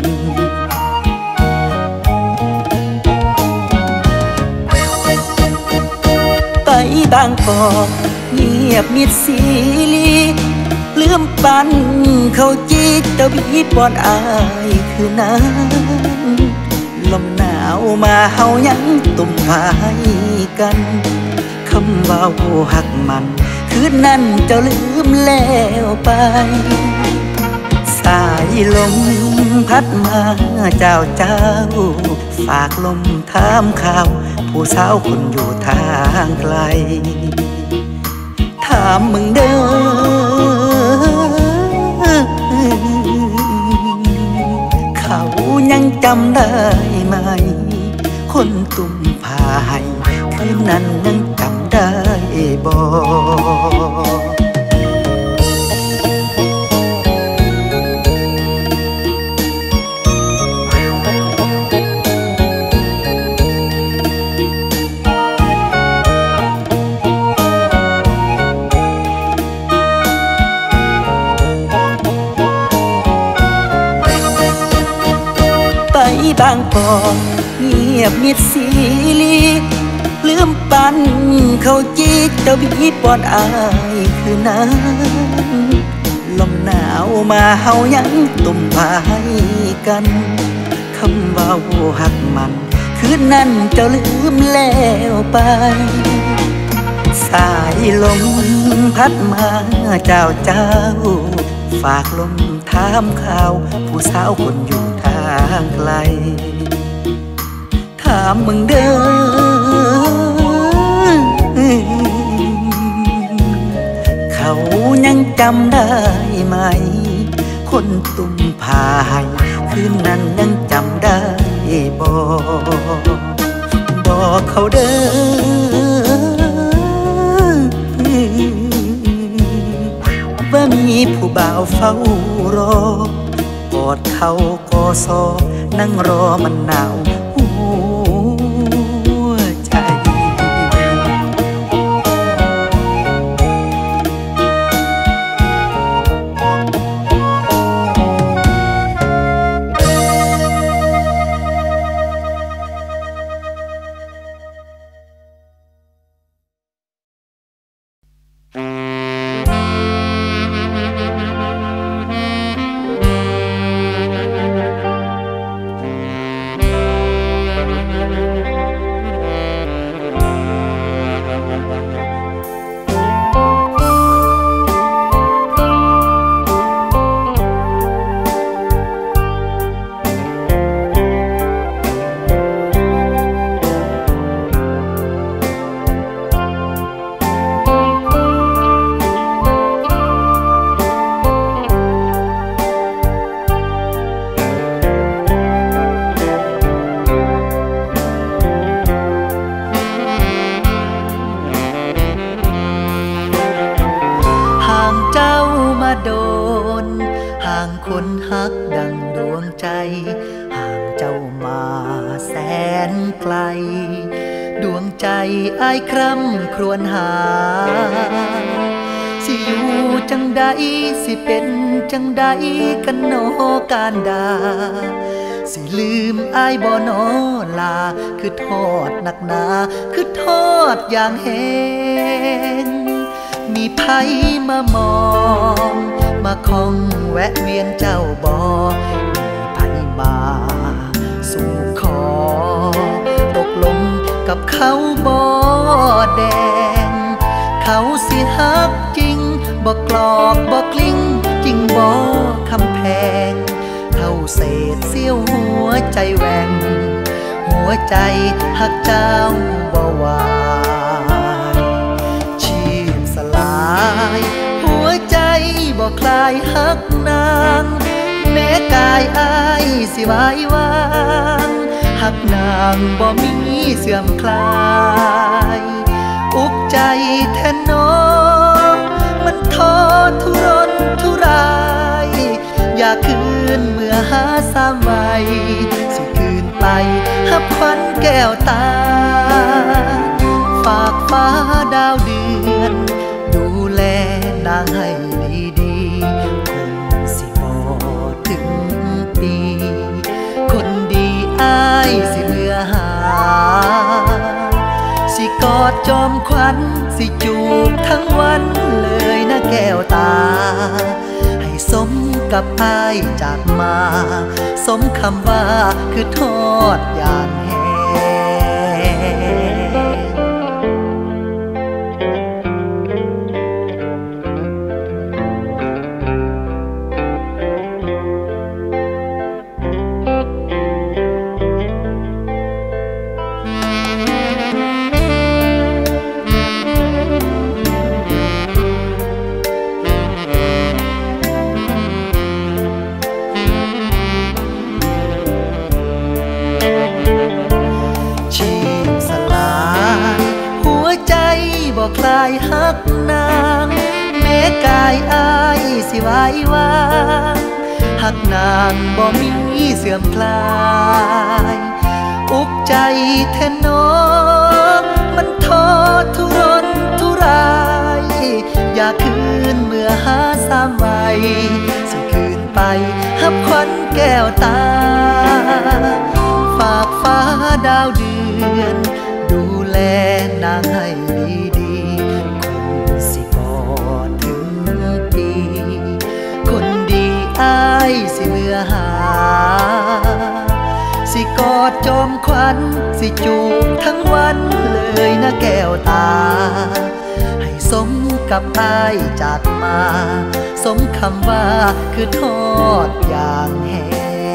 ไปบางกอกเงียบมิดสีลีลืมปันเขาจีตะบีปอนอายคือนั้นลมหนาวมาเฮายังตุ่มพายกันคำว่าหักมันคืนนั้นเจ้าลืมแล้วไปสายลมพัดมาเจ้าเจ้าฝากลมถามข่าวผู้สาวคนอยู่ทางไกลถามมึงเด้อเขายังจำได้ไหมคนตุ่มพายคืนนั้นยังจำได้บ่บางกอกเงียบมิดสีลีลืมปันเขาจีเจ้าบีปอนอายคือนั้นลมหนาวมาเฮายังตุ่มพายกันคำว่าหักมันคืนนั้นเจ้าลืมแล้วไปสายลมพัดมาเจ้าเจ้าฝากลมถามข่าวผู้สาวคนอยู่ทางไกลถามมึงเด้อเขายังจำได้ไหมคนตุ่มพายคืนนั้นยังจำได้บ่บอกเขาเด้อว่ามีผู้บ่าวเฝ้ารอกอดเขากอซอนั่งรอมันหนาวหัวใจดังดวงใจห่างเจ้ามาแสนไกลดวงใจอ้ายคร่ำครวญหาสิอยู่จังใดสิเป็นจังใดกันโนการดาสิลืมอ้ายบ่นอลาคือทอดหนักหนาคือทอดอย่างแหงมีไผมามองมาคองแวะเวียนเจ้าบ่มีไผมาสู่ขอตกลงกับเขาบ่แดงเขาสิฮักจริงบ่กลอกบ่กลิ้งจริงบ่คำแพงเท่าเศษเสี้ยวหัวใจแหว่งหัวใจฮักเจ้าบ่วายชีพสลายหัวใจบ่คลายฮักนางแม้กายอ้ายสิวายวางฮักนางบ่มีเสื่อมคลายอุกใจแทนน้องมันท้อทุรนทุรายอยากคืนเมื่อหาสามไว้สิคืนไปหับควันแก้วตาฝากฟ้าดาวเดือนดูแลนางให้ดีๆคงสิบ่ถึงปีคนดีอ้ายสิเมื่อหาสิกอดจอมขวัญสิจูบทั้งวันเลยนะแก้วตาให้สมกับอ้ายจากมาสมคำว่าคือทอดอย่างแหงคลายฮักนางแม้กายอ้ายสิวายวางฮักนางบ่มีเสื่อมคลายอุกใจแทนน้องมันท้อทุรนทุรายอยากคืนเมื่อหาสามไว้สิคืนไปหับควันแก้วตาฝากฟ้าดาวเดือนดูแลนางให้สิเมื่อหาสิกอดจอมขวัญสิจูบทั้งวันเลยนะแก้วตาให้สมกับอ้ายจากมาสมคำว่าคือทอดอย่างแหง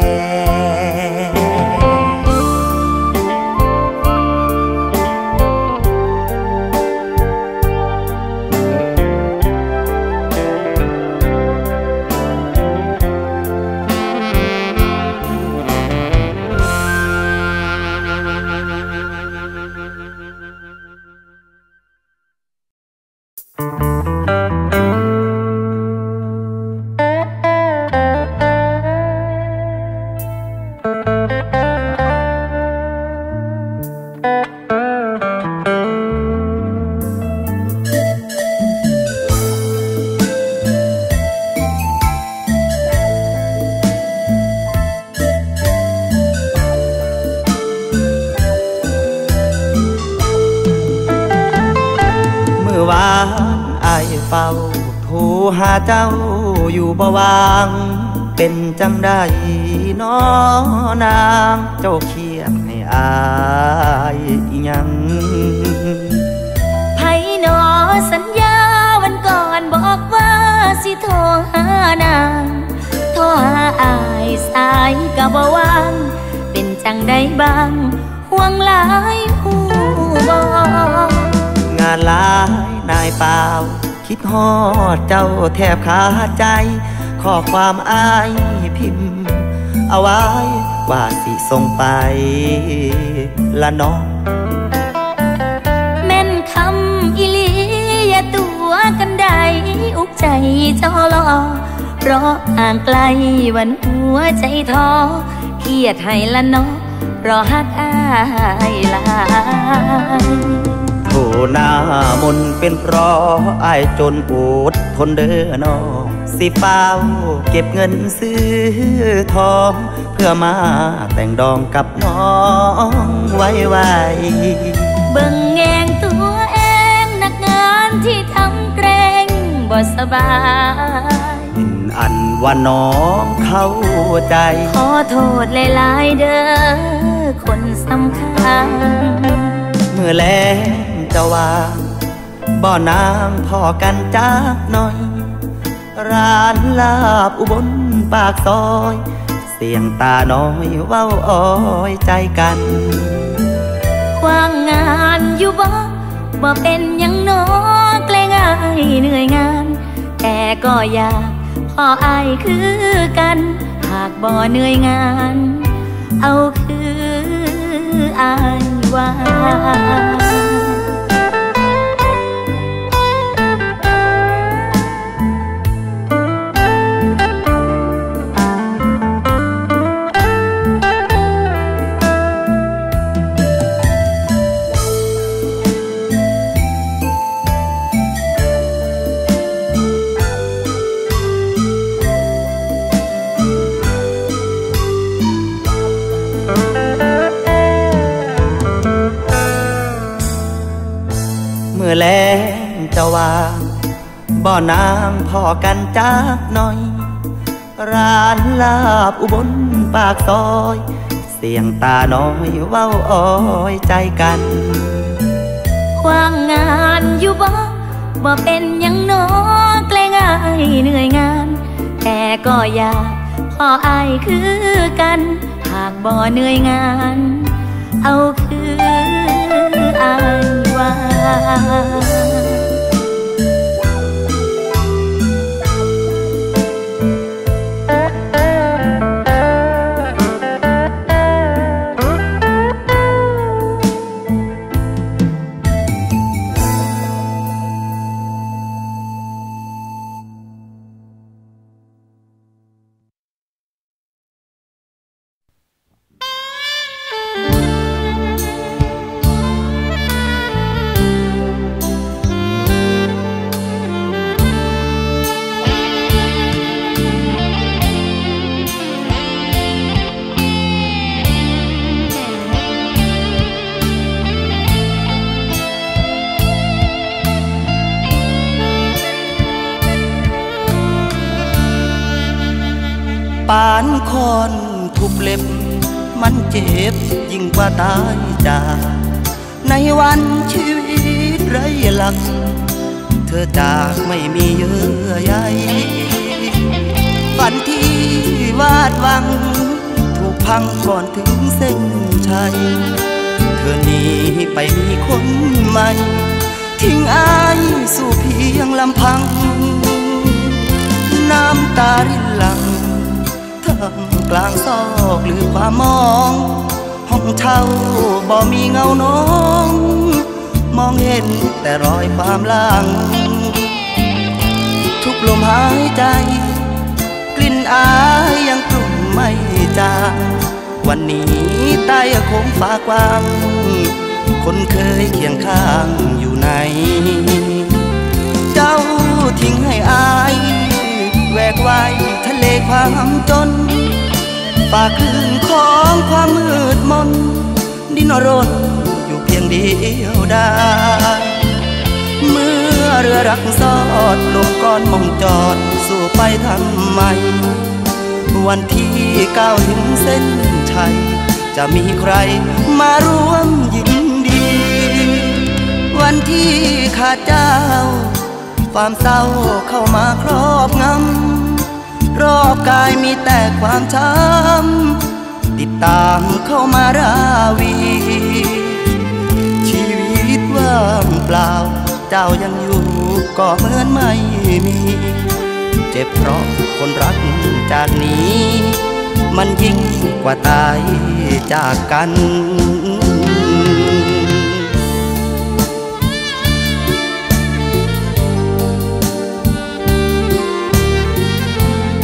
เฝ้าโทรหาเจ้าอยู่บ่วางเป็นจังได้น้อนางเจ้าเขียนให้อายอีหยังไผหนอสัญญาวันก่อนบอกว่าสิโทรหานางโทรหาอายสายก็บ่วางเป็นจังได้บ้างห่วงหลายหูบ่งานหลายนายเปล่าคิดฮอดเจ้าแทบขาดใจข้อความอายพิมพ์เอาไว้ว่าสิส่งไปละน้องแม่นคำอีหลีอย่าตัวกันใดอุกใจเจ้าลอเพราะห่างไกลวันหัวใจท้อเครียดให้ละเนาะเพราะฮักอายหลายโทหน้ามนเป็นเพราะอายจนอดทนเด้อน้องสิเฝ้าเก็บเงินซื้อทองเพื่อมาแต่งดองกับน้องไว้ไว้เบิ่งแงงตัวเองนักงานที่ทำเกรงบ่สบายอันว่าน้องเข้าใจขอโทษหลายๆเด้อคนสำคัญเมื่อแลงจะว่าบ่อน้ำพอกันจักหน่อยร้านลาบอุบลปากซอยเสียงตาน้อยเว้าอ้อยใจกันว่างงานอยู่บ่บ่เป็นยังน้อเกรงอายเหนื่อยงานแต่ก็อยากพออายคือกันหากบ่เหนื่อยงานเอาคืออายว่าแลงจะว่าบ่อน้ำพอกันจักหน่อยร้านลาบอุบลปากซอยเสียงตาน้อยเว้าอ้อยใจกันว่างงานอยู่บ่บ่เป็นยังน้อเกรงอายเหนื่อยงานแต่ก็อยากพออายคือกันหากบ่เหนื่อยงานเอาคืออายว่าปานคอนทุบเล็บมันเจ็บยิ่งกว่าตายจากในวันชีวิตไร้หลักเธอจากไม่มีเยื่อใยฝันที่วาดหวังถูกพังก่อนถึงเส้นชัยเธอหนีไปมีคนใหม่ทิ้งอายสู่เพียงลำพังน้ำตารินหลั่งท่ามกลางซอกหรือความมองห้องเช่าบ่มีเงาน้องมองเห็นแต่รอยความหลังทุกลมหายใจกลิ่นอายยังกลุ่มไม่จางวันนี้ใต้โคมฟ้ากว้างคนเคยเคียงข้างอยู่ไหนเจ้าทิ้งให้อายแวกไว้ทะเลความจนฝากคืนของความมืดมนดินรนอยู่เพียงเดียวได้เมื่อเรือรักสอดลงก้อนมองจอดสู่ไปทำไมวันที่ก้าวถึงเส้นชัยจะมีใครมาร่วมยินดีวันที่ขาดเจ้าความเศร้าเข้ามาครอบงำรอบกายมีแต่ความช้ำติดตามเข้ามาราวีชีวิตว่างเปล่าเจ้ายังอยู่ก็เหมือนไม่มีเจ็บเพราะคนรักจากนี้มันยิ่งกว่าตายจากกันเ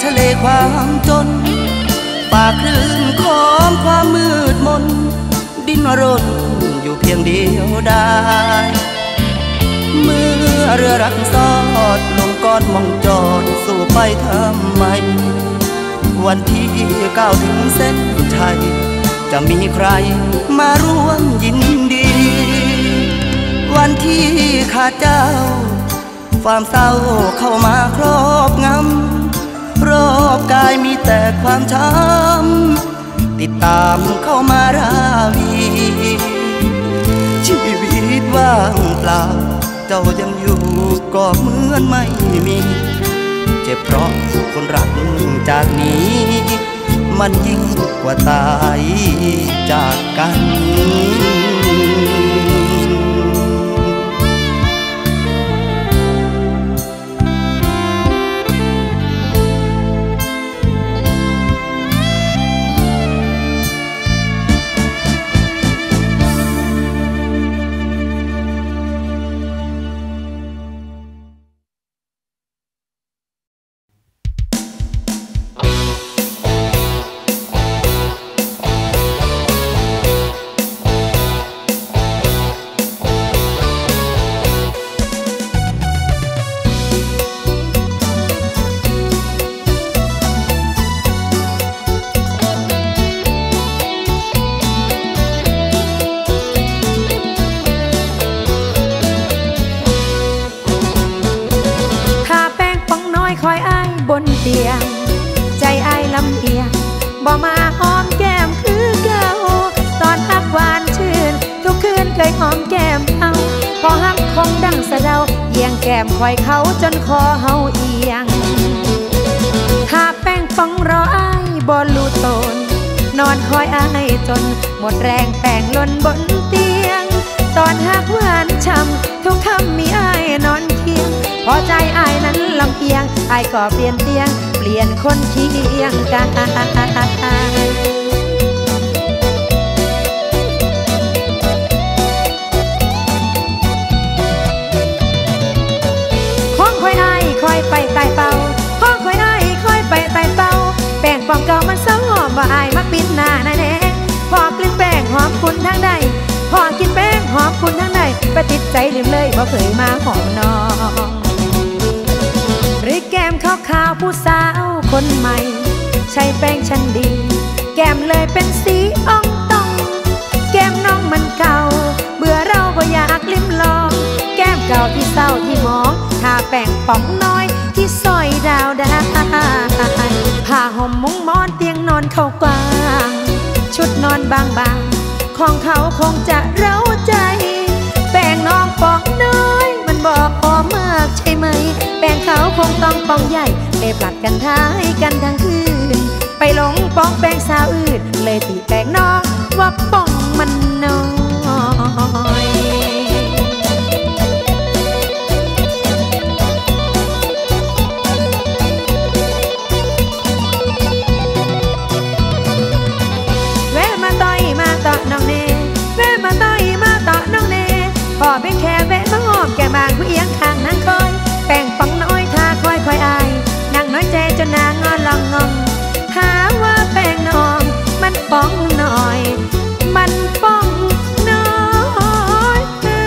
ทะเลความจนปากคลื่นของความมืดมนดิ้นรนอยู่เพียงเดียวได้เมื่อเรือรักสอดลงกอดมองจอดสู่ไปทำไมวันที่ก้าวถึงเส้นชัยจะมีใครมาร่วมยินดีวันที่ขาดเจ้าความเศร้าเข้ามาครอบงำรอบกายมีแต่ความช้ำติดตามเข้ามาราวีชีวิตว่างเปล่าเจ้ายังอยู่ก็เหมือนไม่มีเจ็บเพราะคนรักจากนี้มันยิ่งกว่าตายจากกันใจอายลำเอียงบ่มาหอมแก้มคือเก่าตอนฮักหวานชื่นทุกคืนเคยหอมแก้มเอาพอฮักคงดังสะเดาเอียงแก้มคอยเขาจนคอเฮาเอียงถ้าแป้งป้องรออายบ่รู้ตนนอนคอยอายจนหมดแรงแป้งหล่นบนเตียงตอนฮักหวานช่ำทุกคำมีอายนอนเคียงพอใจอายนั้นลำเอียงอายก็เปลี่ยนเตียงเปลี่ยนคนเคียงกันของคอยอายคอยไปใต้เป่าของคอยอายคอยไปใต้เป่าแป้งปองเก่ามันเศร้าหอมว่าอายมักปิดหน้าแน่พอกลิ่นแป้งหอมคุณทั้งใดพอกินแป้งหอมคุณทั้งใดไปติดใจลืมเลยบ่เคยมาหอมน้องหรือแก้มขาวขาวผู้สาวคนใหม่ใช้แป้งชั้นดีแก้มเลยเป็นสีอ่องตองแก้มน้องมันเก่าเบื่อเราบ่อยากลิ้มลองแก้มเก่าที่เศร้าที่มองทาแป้งป่องน้อยที่ซอยดาวได้ผ้าห่มมุ้งมอนเตียงนอนเขากว้างชุดนอนบางๆของเขาคงจะเร้าใจแป้งน้องป่องน้อยมันบอกพอมากใช่ไหมแป้งเขาคงต้องป่องใหญ่เลยผลัดกันท้ายกันทั้งคืนไปหลงป่องแป้งสาวอื่นเลยตีแป้งน้องว่าป่องมันน้อยน้องเน่แม่มาต่อยมาต่อน้องเน่พอเป็นแค่แวะมาหอมแก้มบางผู้เอียงข้างนั่งคอยแป้งปังน้อยท่าคอยคอยอายนั่งน้อยใจจนนางงอนลองงงหาว่าแป้งน้องมันป้องหน่อยมันป้องน้อย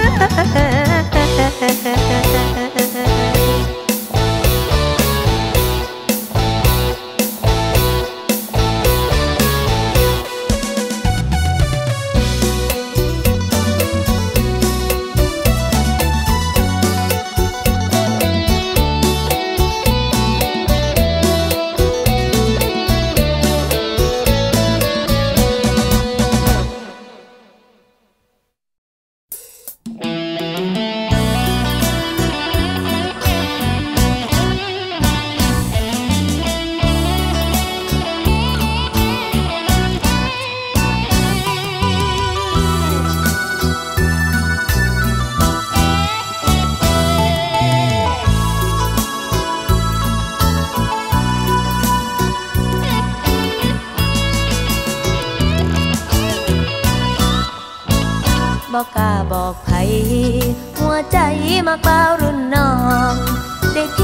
บ่กล้าบอกไผหัวใจมาเปล่ารุ่นน้องได้เคียง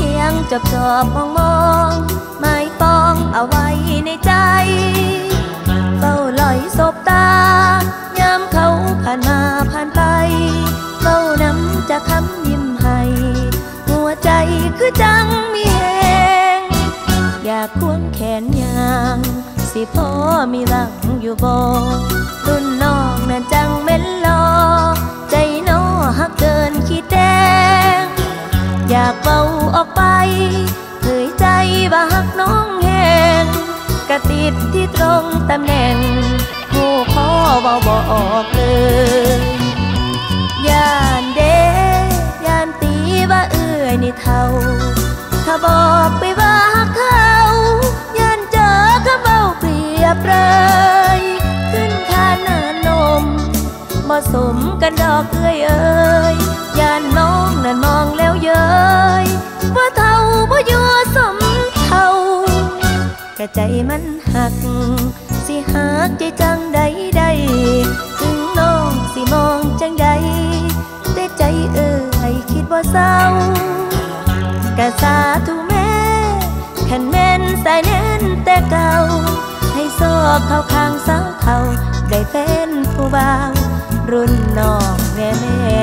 จบจอบมองมองหมายปองเอาไว้ในใจเฝ้าลอยสบตายามเขาผ่านมาผ่านไปเฝ้านำจะคำยิ้มให้หัวใจคือจังมีแหงอยากควงแขนยางสิพอมีหลังอยู่บ่รุ่นน้องนั่นจังเม่นลอใจน้อหักเกินขี้แดงอยากเบาออกไปเผยใจว่าหักน้องแหงกระติดที่ตรงตำแหน่งหูขอเบาบ่ออกเลยย่านเดย่านตีว่าเอื้อยนี่เท่าถ้าบอกไปว่าเขาย่านเจอเขาเบาเปรียบเลยขึ้นคานหน้านมบ่สมกันดอกเอื้อยเอ้ยย่านน้องนั่นมองแล้วเย้ยว่าเท่าบ่อยู่สมเท่ากะใจมันหักสิหักใจจังใดใดถึงน้องสิมองจังใดแต่ใจเอ้ยคิดบ่เศร้ากะสาธุแม่ขันแม่นสายแน่นแต่เก่าให้ซอกเข้าข้างสาวเท่าได้เป็นผู้บ่าวรุ่นน้องแม่แม่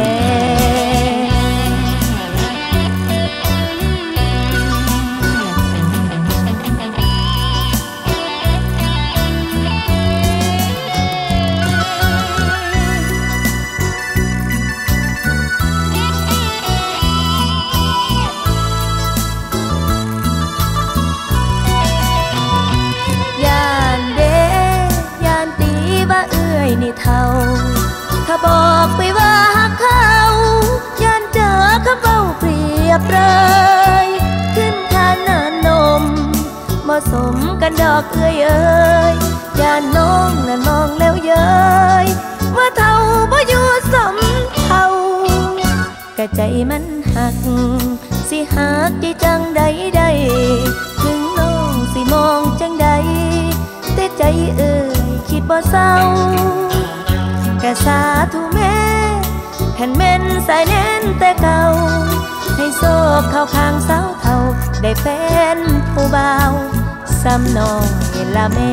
นี่เท่าถ้าบอกไปว่าเขาย่านเจอเขาเบาเปรียบเลยขึ้นคานหน้านมเหมาะสมกันดอกเอ้ยเอ้ยย่านน้องนั่นมองแล้วเย้ยว่าเท่าบ่อยู่สมเท่ากะใจมันหักสิหักใจจังใดใดถึงน้องสิมองจังใดแต่ใจเอ้ยคิดบ่เศร้ากะสาธุแม่ขันแม่นสายแน่นแต่เก่าให้โซกเข้าข้างสาวเท่าได้เป็นผู้บ่าวซ้ำน้องละแม่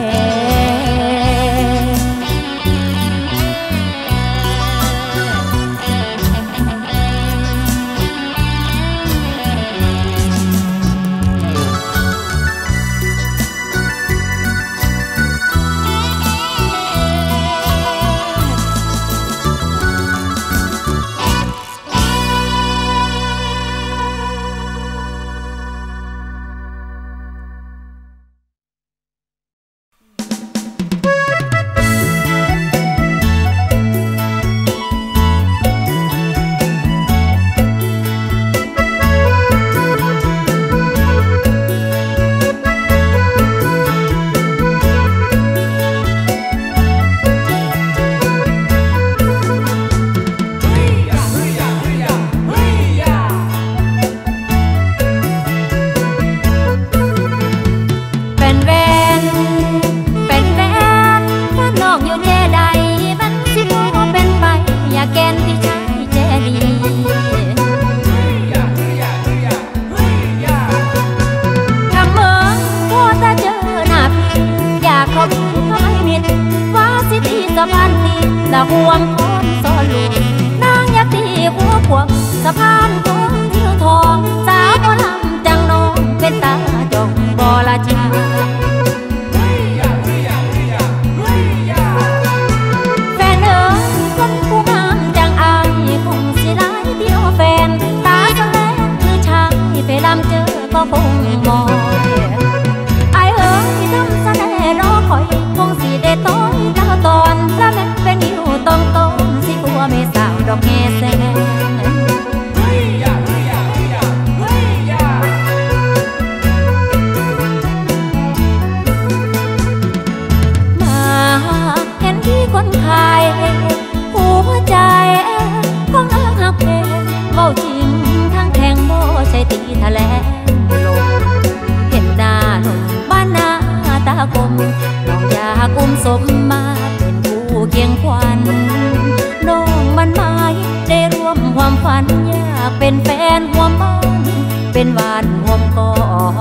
ละห่วงคนสอนลูกนางยักษ์ที่หัวขวงสะพานทองเที่ยวทองสาวบ่ลำจังน้องเป็นตาจองบ่ละชาแฟนเอ๋ยคนผู้งามจังอายคงสิหลายเดียวแฟนตาจะแลคือชายไปลำเจอก็คงมอยไอ้เอ๋ยทำซะแน่รอคอยคงสิได้ต้อยเจ้าตอนละแม่เป็นอยู่ตรงต้นสิกลัวไม่สาวดอกแง่แสงคนขายหัวใจของนางหักเพลงเบาจริงทั้งแทงโบใช่ตีทะเลลงเห็นหน้าหนุ่มบ้านนาตากลมน้องอยากอุ้มสมมาเป็นผู้เคียงขวัญน้องมันหมายได้ร่วมความฝันอยากเป็นแฟนหัวมันเป็เป็นหวานห่วงกอ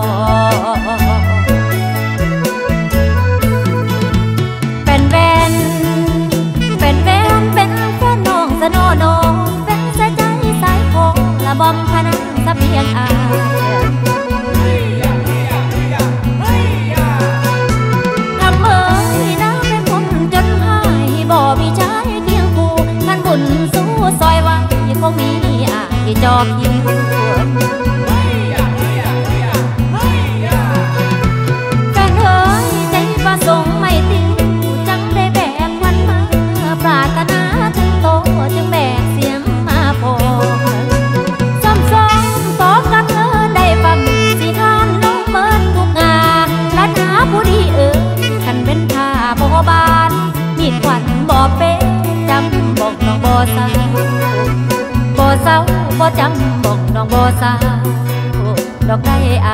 เป็นแวนเป็นแวนเป็นแฟนน้องสะโนโนเป็นสะใจสายโคละบอมพนังสะเพียงอายทำเอ่ยนะเป็นคนจนหายบ่มีชายเคียงคู่ท่านบุญสู้ซอยไว้คงมีอายจอบอยู่แฟนเอ๋ยใจประสงค์ไม่ติวจังได้แบกวันมาปรารถนาถึงโตจึงแบกเสียงมาพอซ้ำซ้อนต่อกันเอินได้ปั๊มสิทานลงเมินทุกงานรัดหาผู้ดีเอ๋ยขันเป็นท่าบ่บานมีดขวัญบ่เป็นจำบอกน้องบ่เศร้าบ่เศร้าบ่จำบอกน้องบ่เศร้าดอกได้อา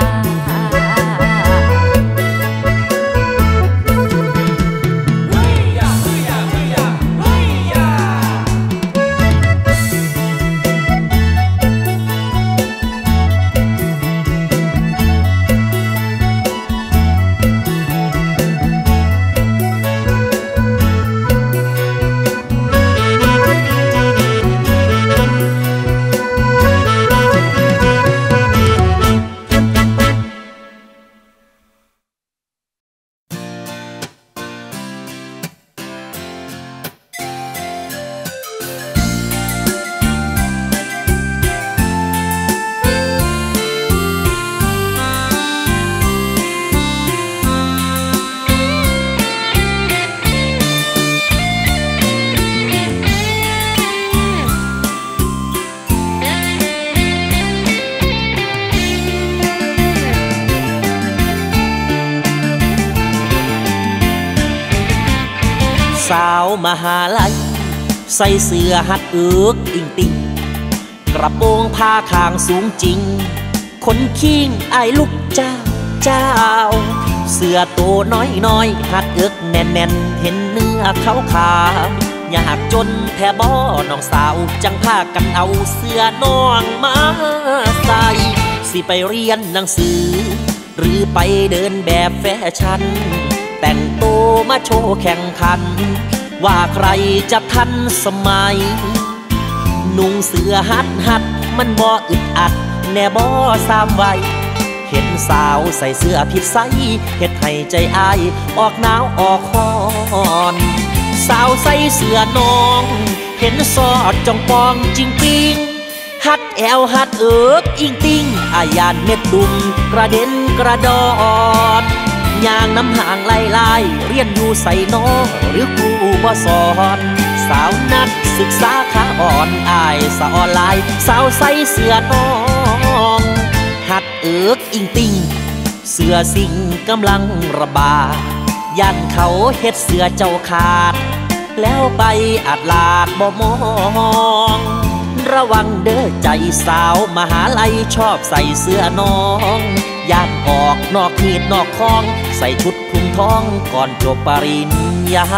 สาวมหาลัยใส่เสื้อฮัดเอิกอิงติงกระโปรงผ้าคางสูงจริงขนคิงไอลูกเจ้าเจ้าเสื้อโตน้อยน้อยฮัดเอิกแน่นแน่นเห็นเนื้อขาวขาวอยากจนแทบ่น้องสาวจังพากันเอาเสื้อน้องมาใส่สิไปเรียนหนังสือหรือไปเดินแบบแฟชั่นแต่งโตมาโชว์แข่งขันว่าใครจะทันสมัยนุ่งเสื้อฮัดฮัดมันบ่อึดอัดแน่บ่สามวัยเห็นสาวใส่เสื้อผิดไซส์เฮ็ดให้ใจอายออกหนาวออกคอนสาวใส่เสื้อนองเห็นสอดจ้องปองจริงปิงฮัดแอวฮัดเอิกอิงติงอายานเม็ดดุมกระเด็นกระดอนย่างน้ำห่างไล่ไล่เรียนอยู่ใส่นอหรือครูบ่สอนสาวนักศึกษาขาอ่อนอายสะออนไลน์สาวใส่เสื้อนองหัดเอิกอิงติงเสื้อสิงกำลังระบาดยันเขาเฮ็ดเสื้อเจ้าขาดแล้วไปอาดลาดบ่มองระวังเด้อใจสาวมหาลัยชอบใส่เสื้อนองย่านออกนอกหีดนอกคลองใส่ชุดคลุมท้องก่อนจบปริญญา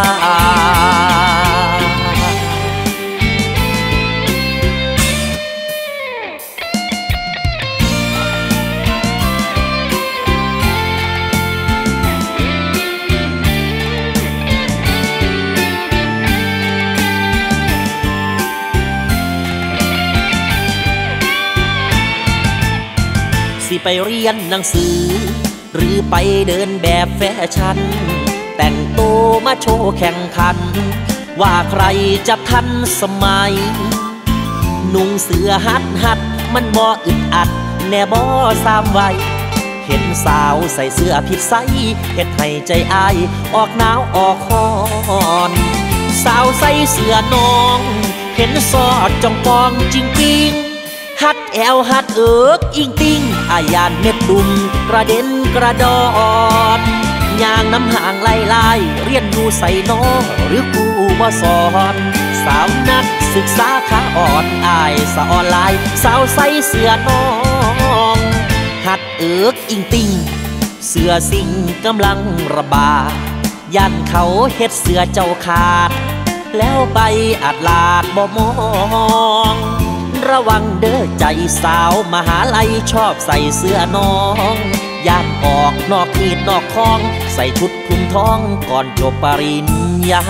สิไปเรียนหนังสือหรือไปเดินแบบแฟชั่นแต่งโตมาโชว์แข่งขันว่าใครจะทันสมัยนุ่งเสื้อฮัดฮัดมันบ่อึดอัดแน่บ่สามวัยเห็นสาวใส่เสื้อผิดไซส์เฮ็ดให้ใจอายออกหนาวออกคอนสาวใส่เสื้อนองเห็นสอดจ้องปองจริงปิงฮัดแอวฮัดเอิกอิงติงอายานเม็ดดุมกระเด็นกระดอนย่างน้ำห่างไล่ไล่เรียนอยู่ใส่นอหรือครูบ่สอนสาวนักศึกษาขาอ่อนอายสะออนไลน์สาวใส่เสื้อนองฮัดเอิกอิงติงเสื้อสิงกำลังระบาดยันเขาเฮ็ดเสื้อเจ้าขาดแล้วไปอาดลาดบ่มองระวังเด้อใจสาวมหาลัยชอบใส่เสื้อน้องย่านออกนอกขีดนอกคลองใส่ชุดคลุมท้องก่อนจบปริญญา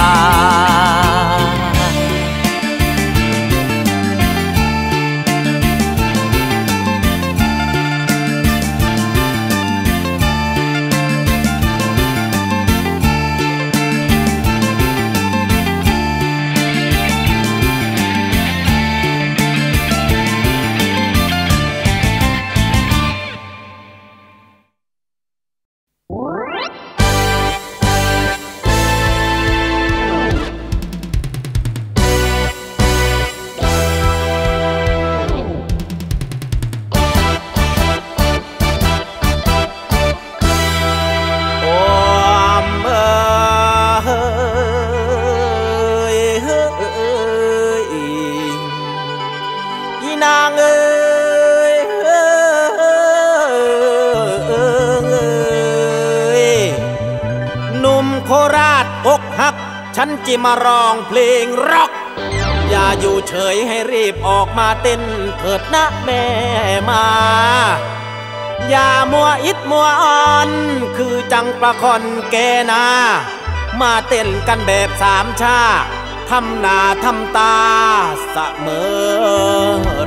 ฉันจิมาร้องเพลงร็อกอย่าอยู่เฉยให้รีบออกมาเต้นเถิดนะแม่มาอย่ามัวอิดมัวอ่อนคือจังประคอนแกนามาเต้นกันแบบสามชาทำหน้าทำตาเสมอ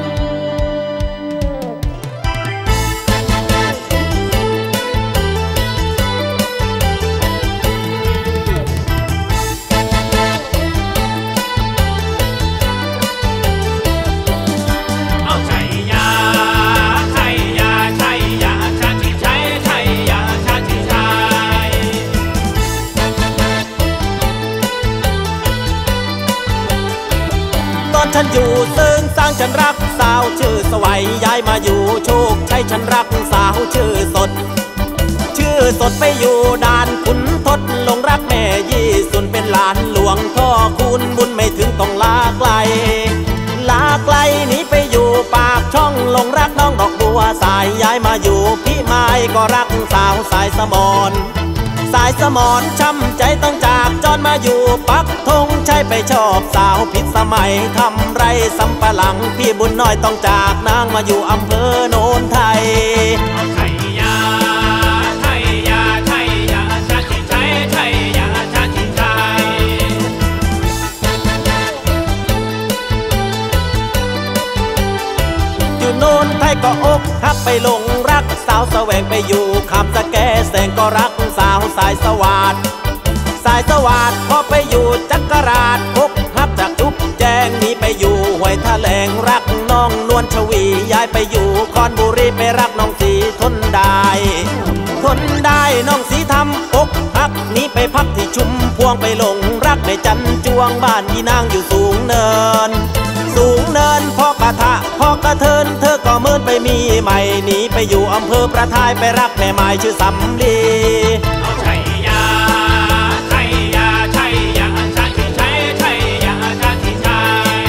ฉันอยู่ซึ่งสร้างฉันรักสาวชื่อสวัยย้ายมาอยู่โชคชัยฉันรักสาวชื่อสดชื่อสดไปอยู่ด่านขุนทดลงรักแม่ยี่สุนเป็นหลานหลวงพ่อคุณบุญไม่ถึงต้องลาไกลลาไกลหนีไปอยู่ปากช่องลงรักน้องดอกบัวสายย้ายมาอยู่พี่ไม้ก็รักสาวสายสมรสายสมรช้ำใจต้องจากจอนมาอยู่ปักธงใช้ไปชอบสาวผิดสมัยทำไรสำปะหลังพี่บุญน้อยต้องจากนางมาอยู่อำเภอโนนไทยไทยยาไทยยาไทยยาชาติไทยไทยยาชาติไทยอยู่โนนไทยก็อกหักไปหลงรักสาวแสวงไปอยู่คำสะแกแสงก็รักสาวสายสวัสดสายสวัสดพอไปอยู่จักรราชพกฮับจากจุ๊บแจงหนีไปอยู่ห้วยทะแลงรักน้องนวลชวีย้ายไปอยู่คอนบุรีไปรักน้องสีทนได้ทนได้น้องสีทำอกหักหนีไปพักที่ชุมพวงไปหลงรักในจันจวงบ้านอีนางอยู่สูงเนินสูงเนินพ่อกระทะพ่อกระเทินเธอก็เมินไปมีใหม่หนีไปอยู่อำเภอประทายไปรักแม่ไม้ชื่อสำลีไทยยาไทยยาไทยยาชาติไทยไทยยาชาติไทย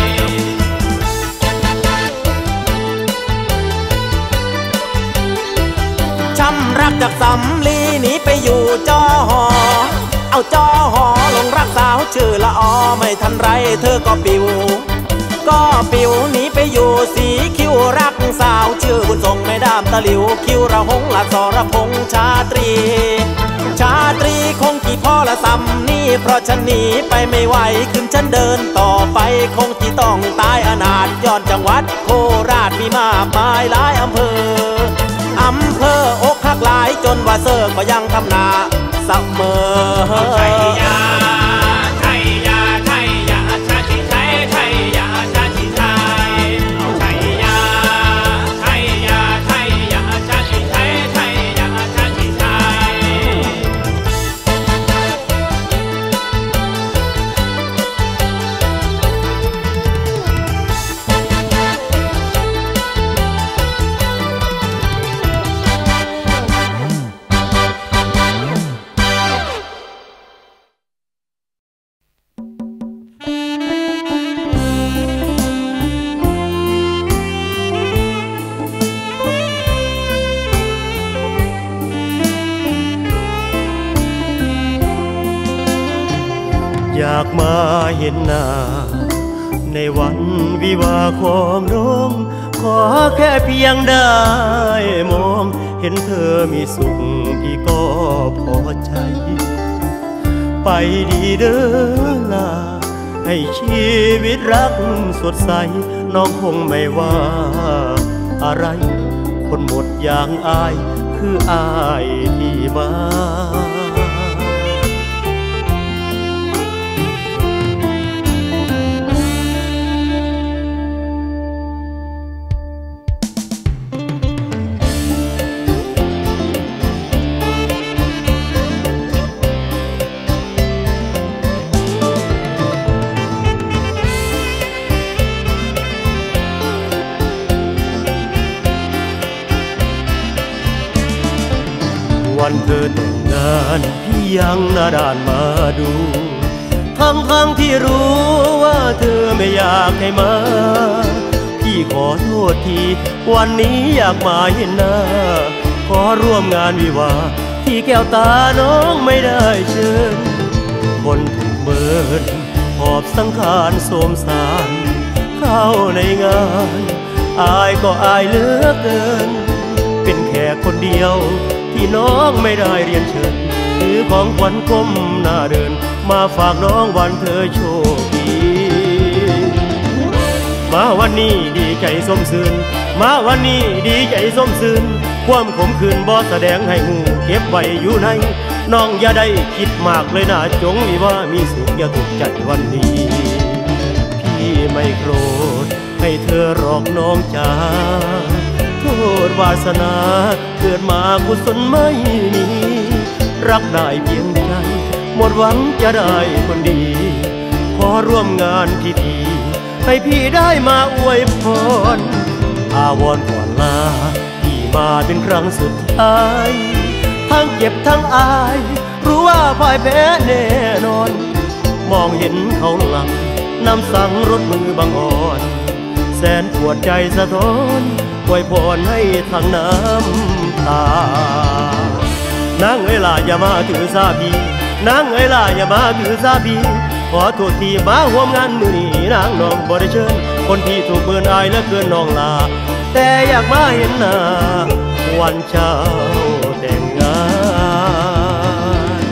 ช้ำรักจากสำลีหนีไปอยู่จอหอเอาจอหอลงรักสาวชื่อละออไม่ทันไรเธอก็ปิวก็ปิวหนีไปอยู่สีคิ้วรักสาวชื่อบุญทรงแม่ดามตะหลิวคิ้วระหงละสรพงษ์ชาตรีชาตรีคงกี่พ่อละซ้ำนี่เพราะฉันหนีไปไม่ไหวขึ้นฉันเดินต่อไปคงที่ต้องตายอนาถย้อนจังหวัดโคราชมีมากมายหลายอำเภออำเภออกหักหลายจนว่าเซอร์ก็ยังทำนาเสมอไทยยาไทยยาไทยยาชาติไทยไทยยาชาติไทยไทยยาไทยยาไทยยาชาติไทยไทยยาชาติไทยอยากมาเห็นหน้าในวันวิวาของน้องขอแค่เพียงได้มองเห็นเธอมีสุขพี่ก็พอใจไปดีเด้อล่ะให้ชีวิตรักสดใสน้องคงไม่ว่าอะไรคนหมดอย่างอายคืออายที่มาวันเธอแต่งงานพี่ยังหน้าด้านมาดูทั้งทั้งที่รู้ว่าเธอไม่อยากให้มาพี่ขอโทษทีวันนี้อยากมาเห็นหน้าขอร่วมงานวิวาที่แก้วตาน้องไม่ได้เชิญคนถูกเมินหอบสังขารโสมสารเข้าในงานอายก็อายเหลือเกินเป็นแค่คนเดียวที่น้องไม่ได้เรียนเชิญถือของขวัญก้มหน้าเดินมาฝากน้องวันเธอโชคดีมาวันนี้ดีใจส้มซื่นมาวันนี้ดีใจส้มซื่นความขมขื่นบ่แสดงให้หูเก็บไว้อยู่ในน้องอย่าได้คิดมากเลยนะจงมีว่ามีสุขอย่าทุกข์ใจวันนี้พี่ไม่โกรธให้เธอหลอกน้องจ้าโทษวาสนาเกิดมากุศลไม่มีรักได้เพียงใจหมดหวังจะได้คนดีขอร่วมงานที่ดีให้พี่ได้มาอวยพรอาวรก่อนลาพี่มาเป็นครั้งสุดท้ายทั้งเจ็บทั้งอายรู้ว่าพ่ายแพ้แน่นอนมองเห็นเขาหลังนำสั่งรถมือบางอ่อนแสนปวดใจสะท้อนอวยพรให้ทางน้ำตานางเอ๋ยล่ะอย่ามาถือสาพี่นางเอ๋ยล่ะอย่ามาถือสาพี่ขอโทษที่มาร่วมงานมื้อนี้นางน้องบ่ได้เชิญคนที่ถูกเบินอายเหลือเกินน้องลาแต่อยากมาเห็นหน้าวันเช้าแต่งงาน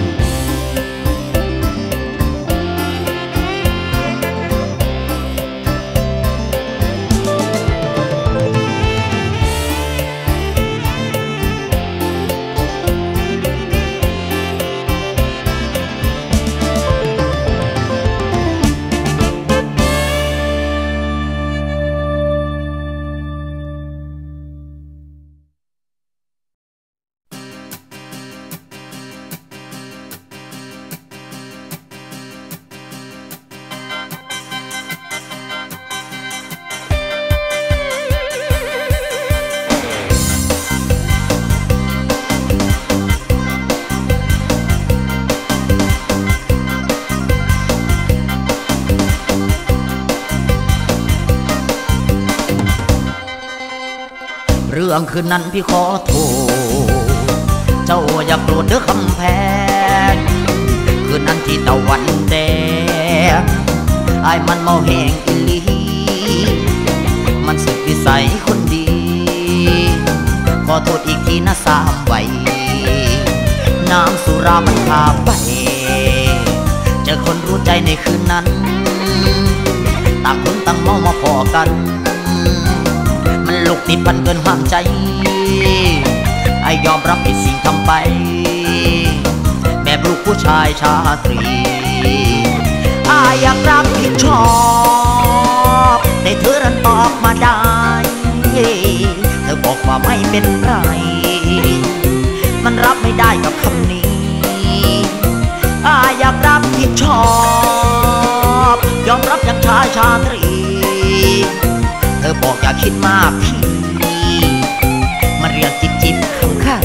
เรื่องคืนนั้นพี่ขอโทษเจ้าอย่าโกรธเด้อคำแพงคืนนั้นที่ตะวันแดงไอ้มันเมาแหงอีหลีมันสุดวิสัยคนดีขอโทษอีกทีนะสามไว้น้ำสุรามันพาไปเจอคนรู้ใจในคืนนั้นต่างคนต่างเมามาพอกันมันลุกติดพันเกินห้ามใจไอยอมรับผิดสิ่งทำไปแบบลูกผู้ชายชาตรีอายอยากรับผิดชอบแต่เธอรันตอบมาได้เธอบอกว่าไม่เป็นไรมันรับไม่ได้กับคำนี้อายอยากรับผิดชอบยอมรับอย่างชายชาตรีเธอบอกอย่าคิดมากพี่มันเรียกจิบจิบคำข้าง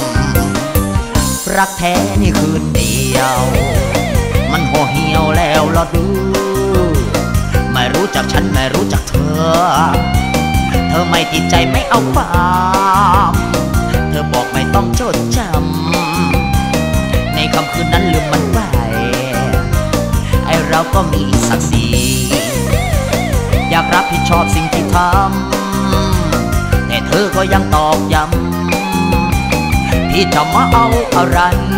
รักแท้นี่คืนเดียวมันห่อเหี่ยวแล้วรอดูไม่รู้จักฉันไม่รู้จักเธอเธอไม่ติดใจไม่เอาความเธอบอกไม่ต้องจดจำในคำคืนนั้นลืมมันไปไอเราก็มีศักดิ์ศรีอยากรับผิดชอบสิ่งที่ทำแต่เธอก็ยังตอกย้ำพี่จะมาเอาอะไร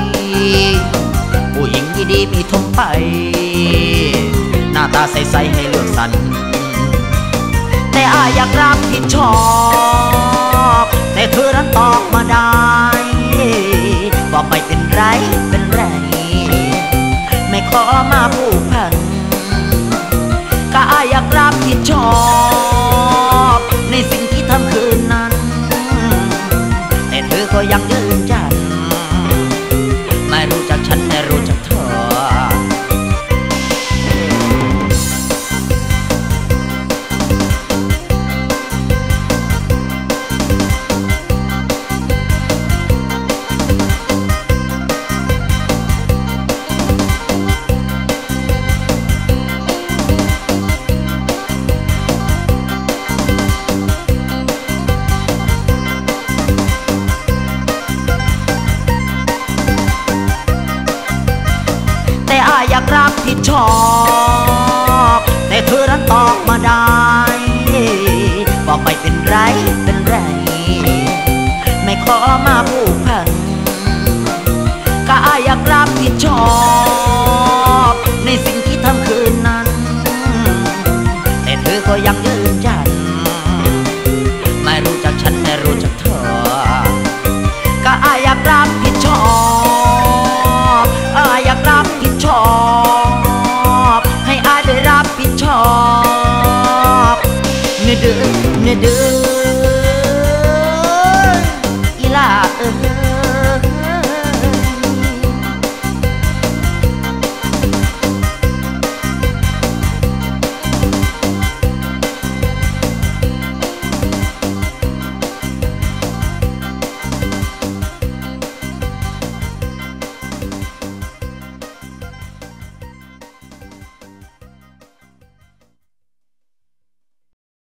ผู้หญิงดีๆมีทมไปหน้าตาใสๆให้เลือกสรรแต่อายอยากรับผิดชอบแต่เธอนั้นตอบมาได้ว่าไม่เป็นไรเป็นไรไม่ขอมาผูกพันก็อายอยากรับผิดชอบในสิ่งที่ทำคืนนั้นแต่เธอก็ยังยืนยันไม่รู้จักฉันแต่รู้จักเธออยากรับผิดชอบแต่เธอนั้นตอบมาได้ว่าไม่เป็นไรเป็นไรไม่ขอมาผูกพันก็อายอยากรับผิดชอบในสิ่งที่ทำคืนนั้นแต่เธอก็ยังยืนยันไม่รู้จักฉันแต่รู้จักเธอก็อายอยากรับผิดชอบอายอยากรับผิดชอบให้อายได้รับผิดชอบเนื้อเดือเนื้อเดือ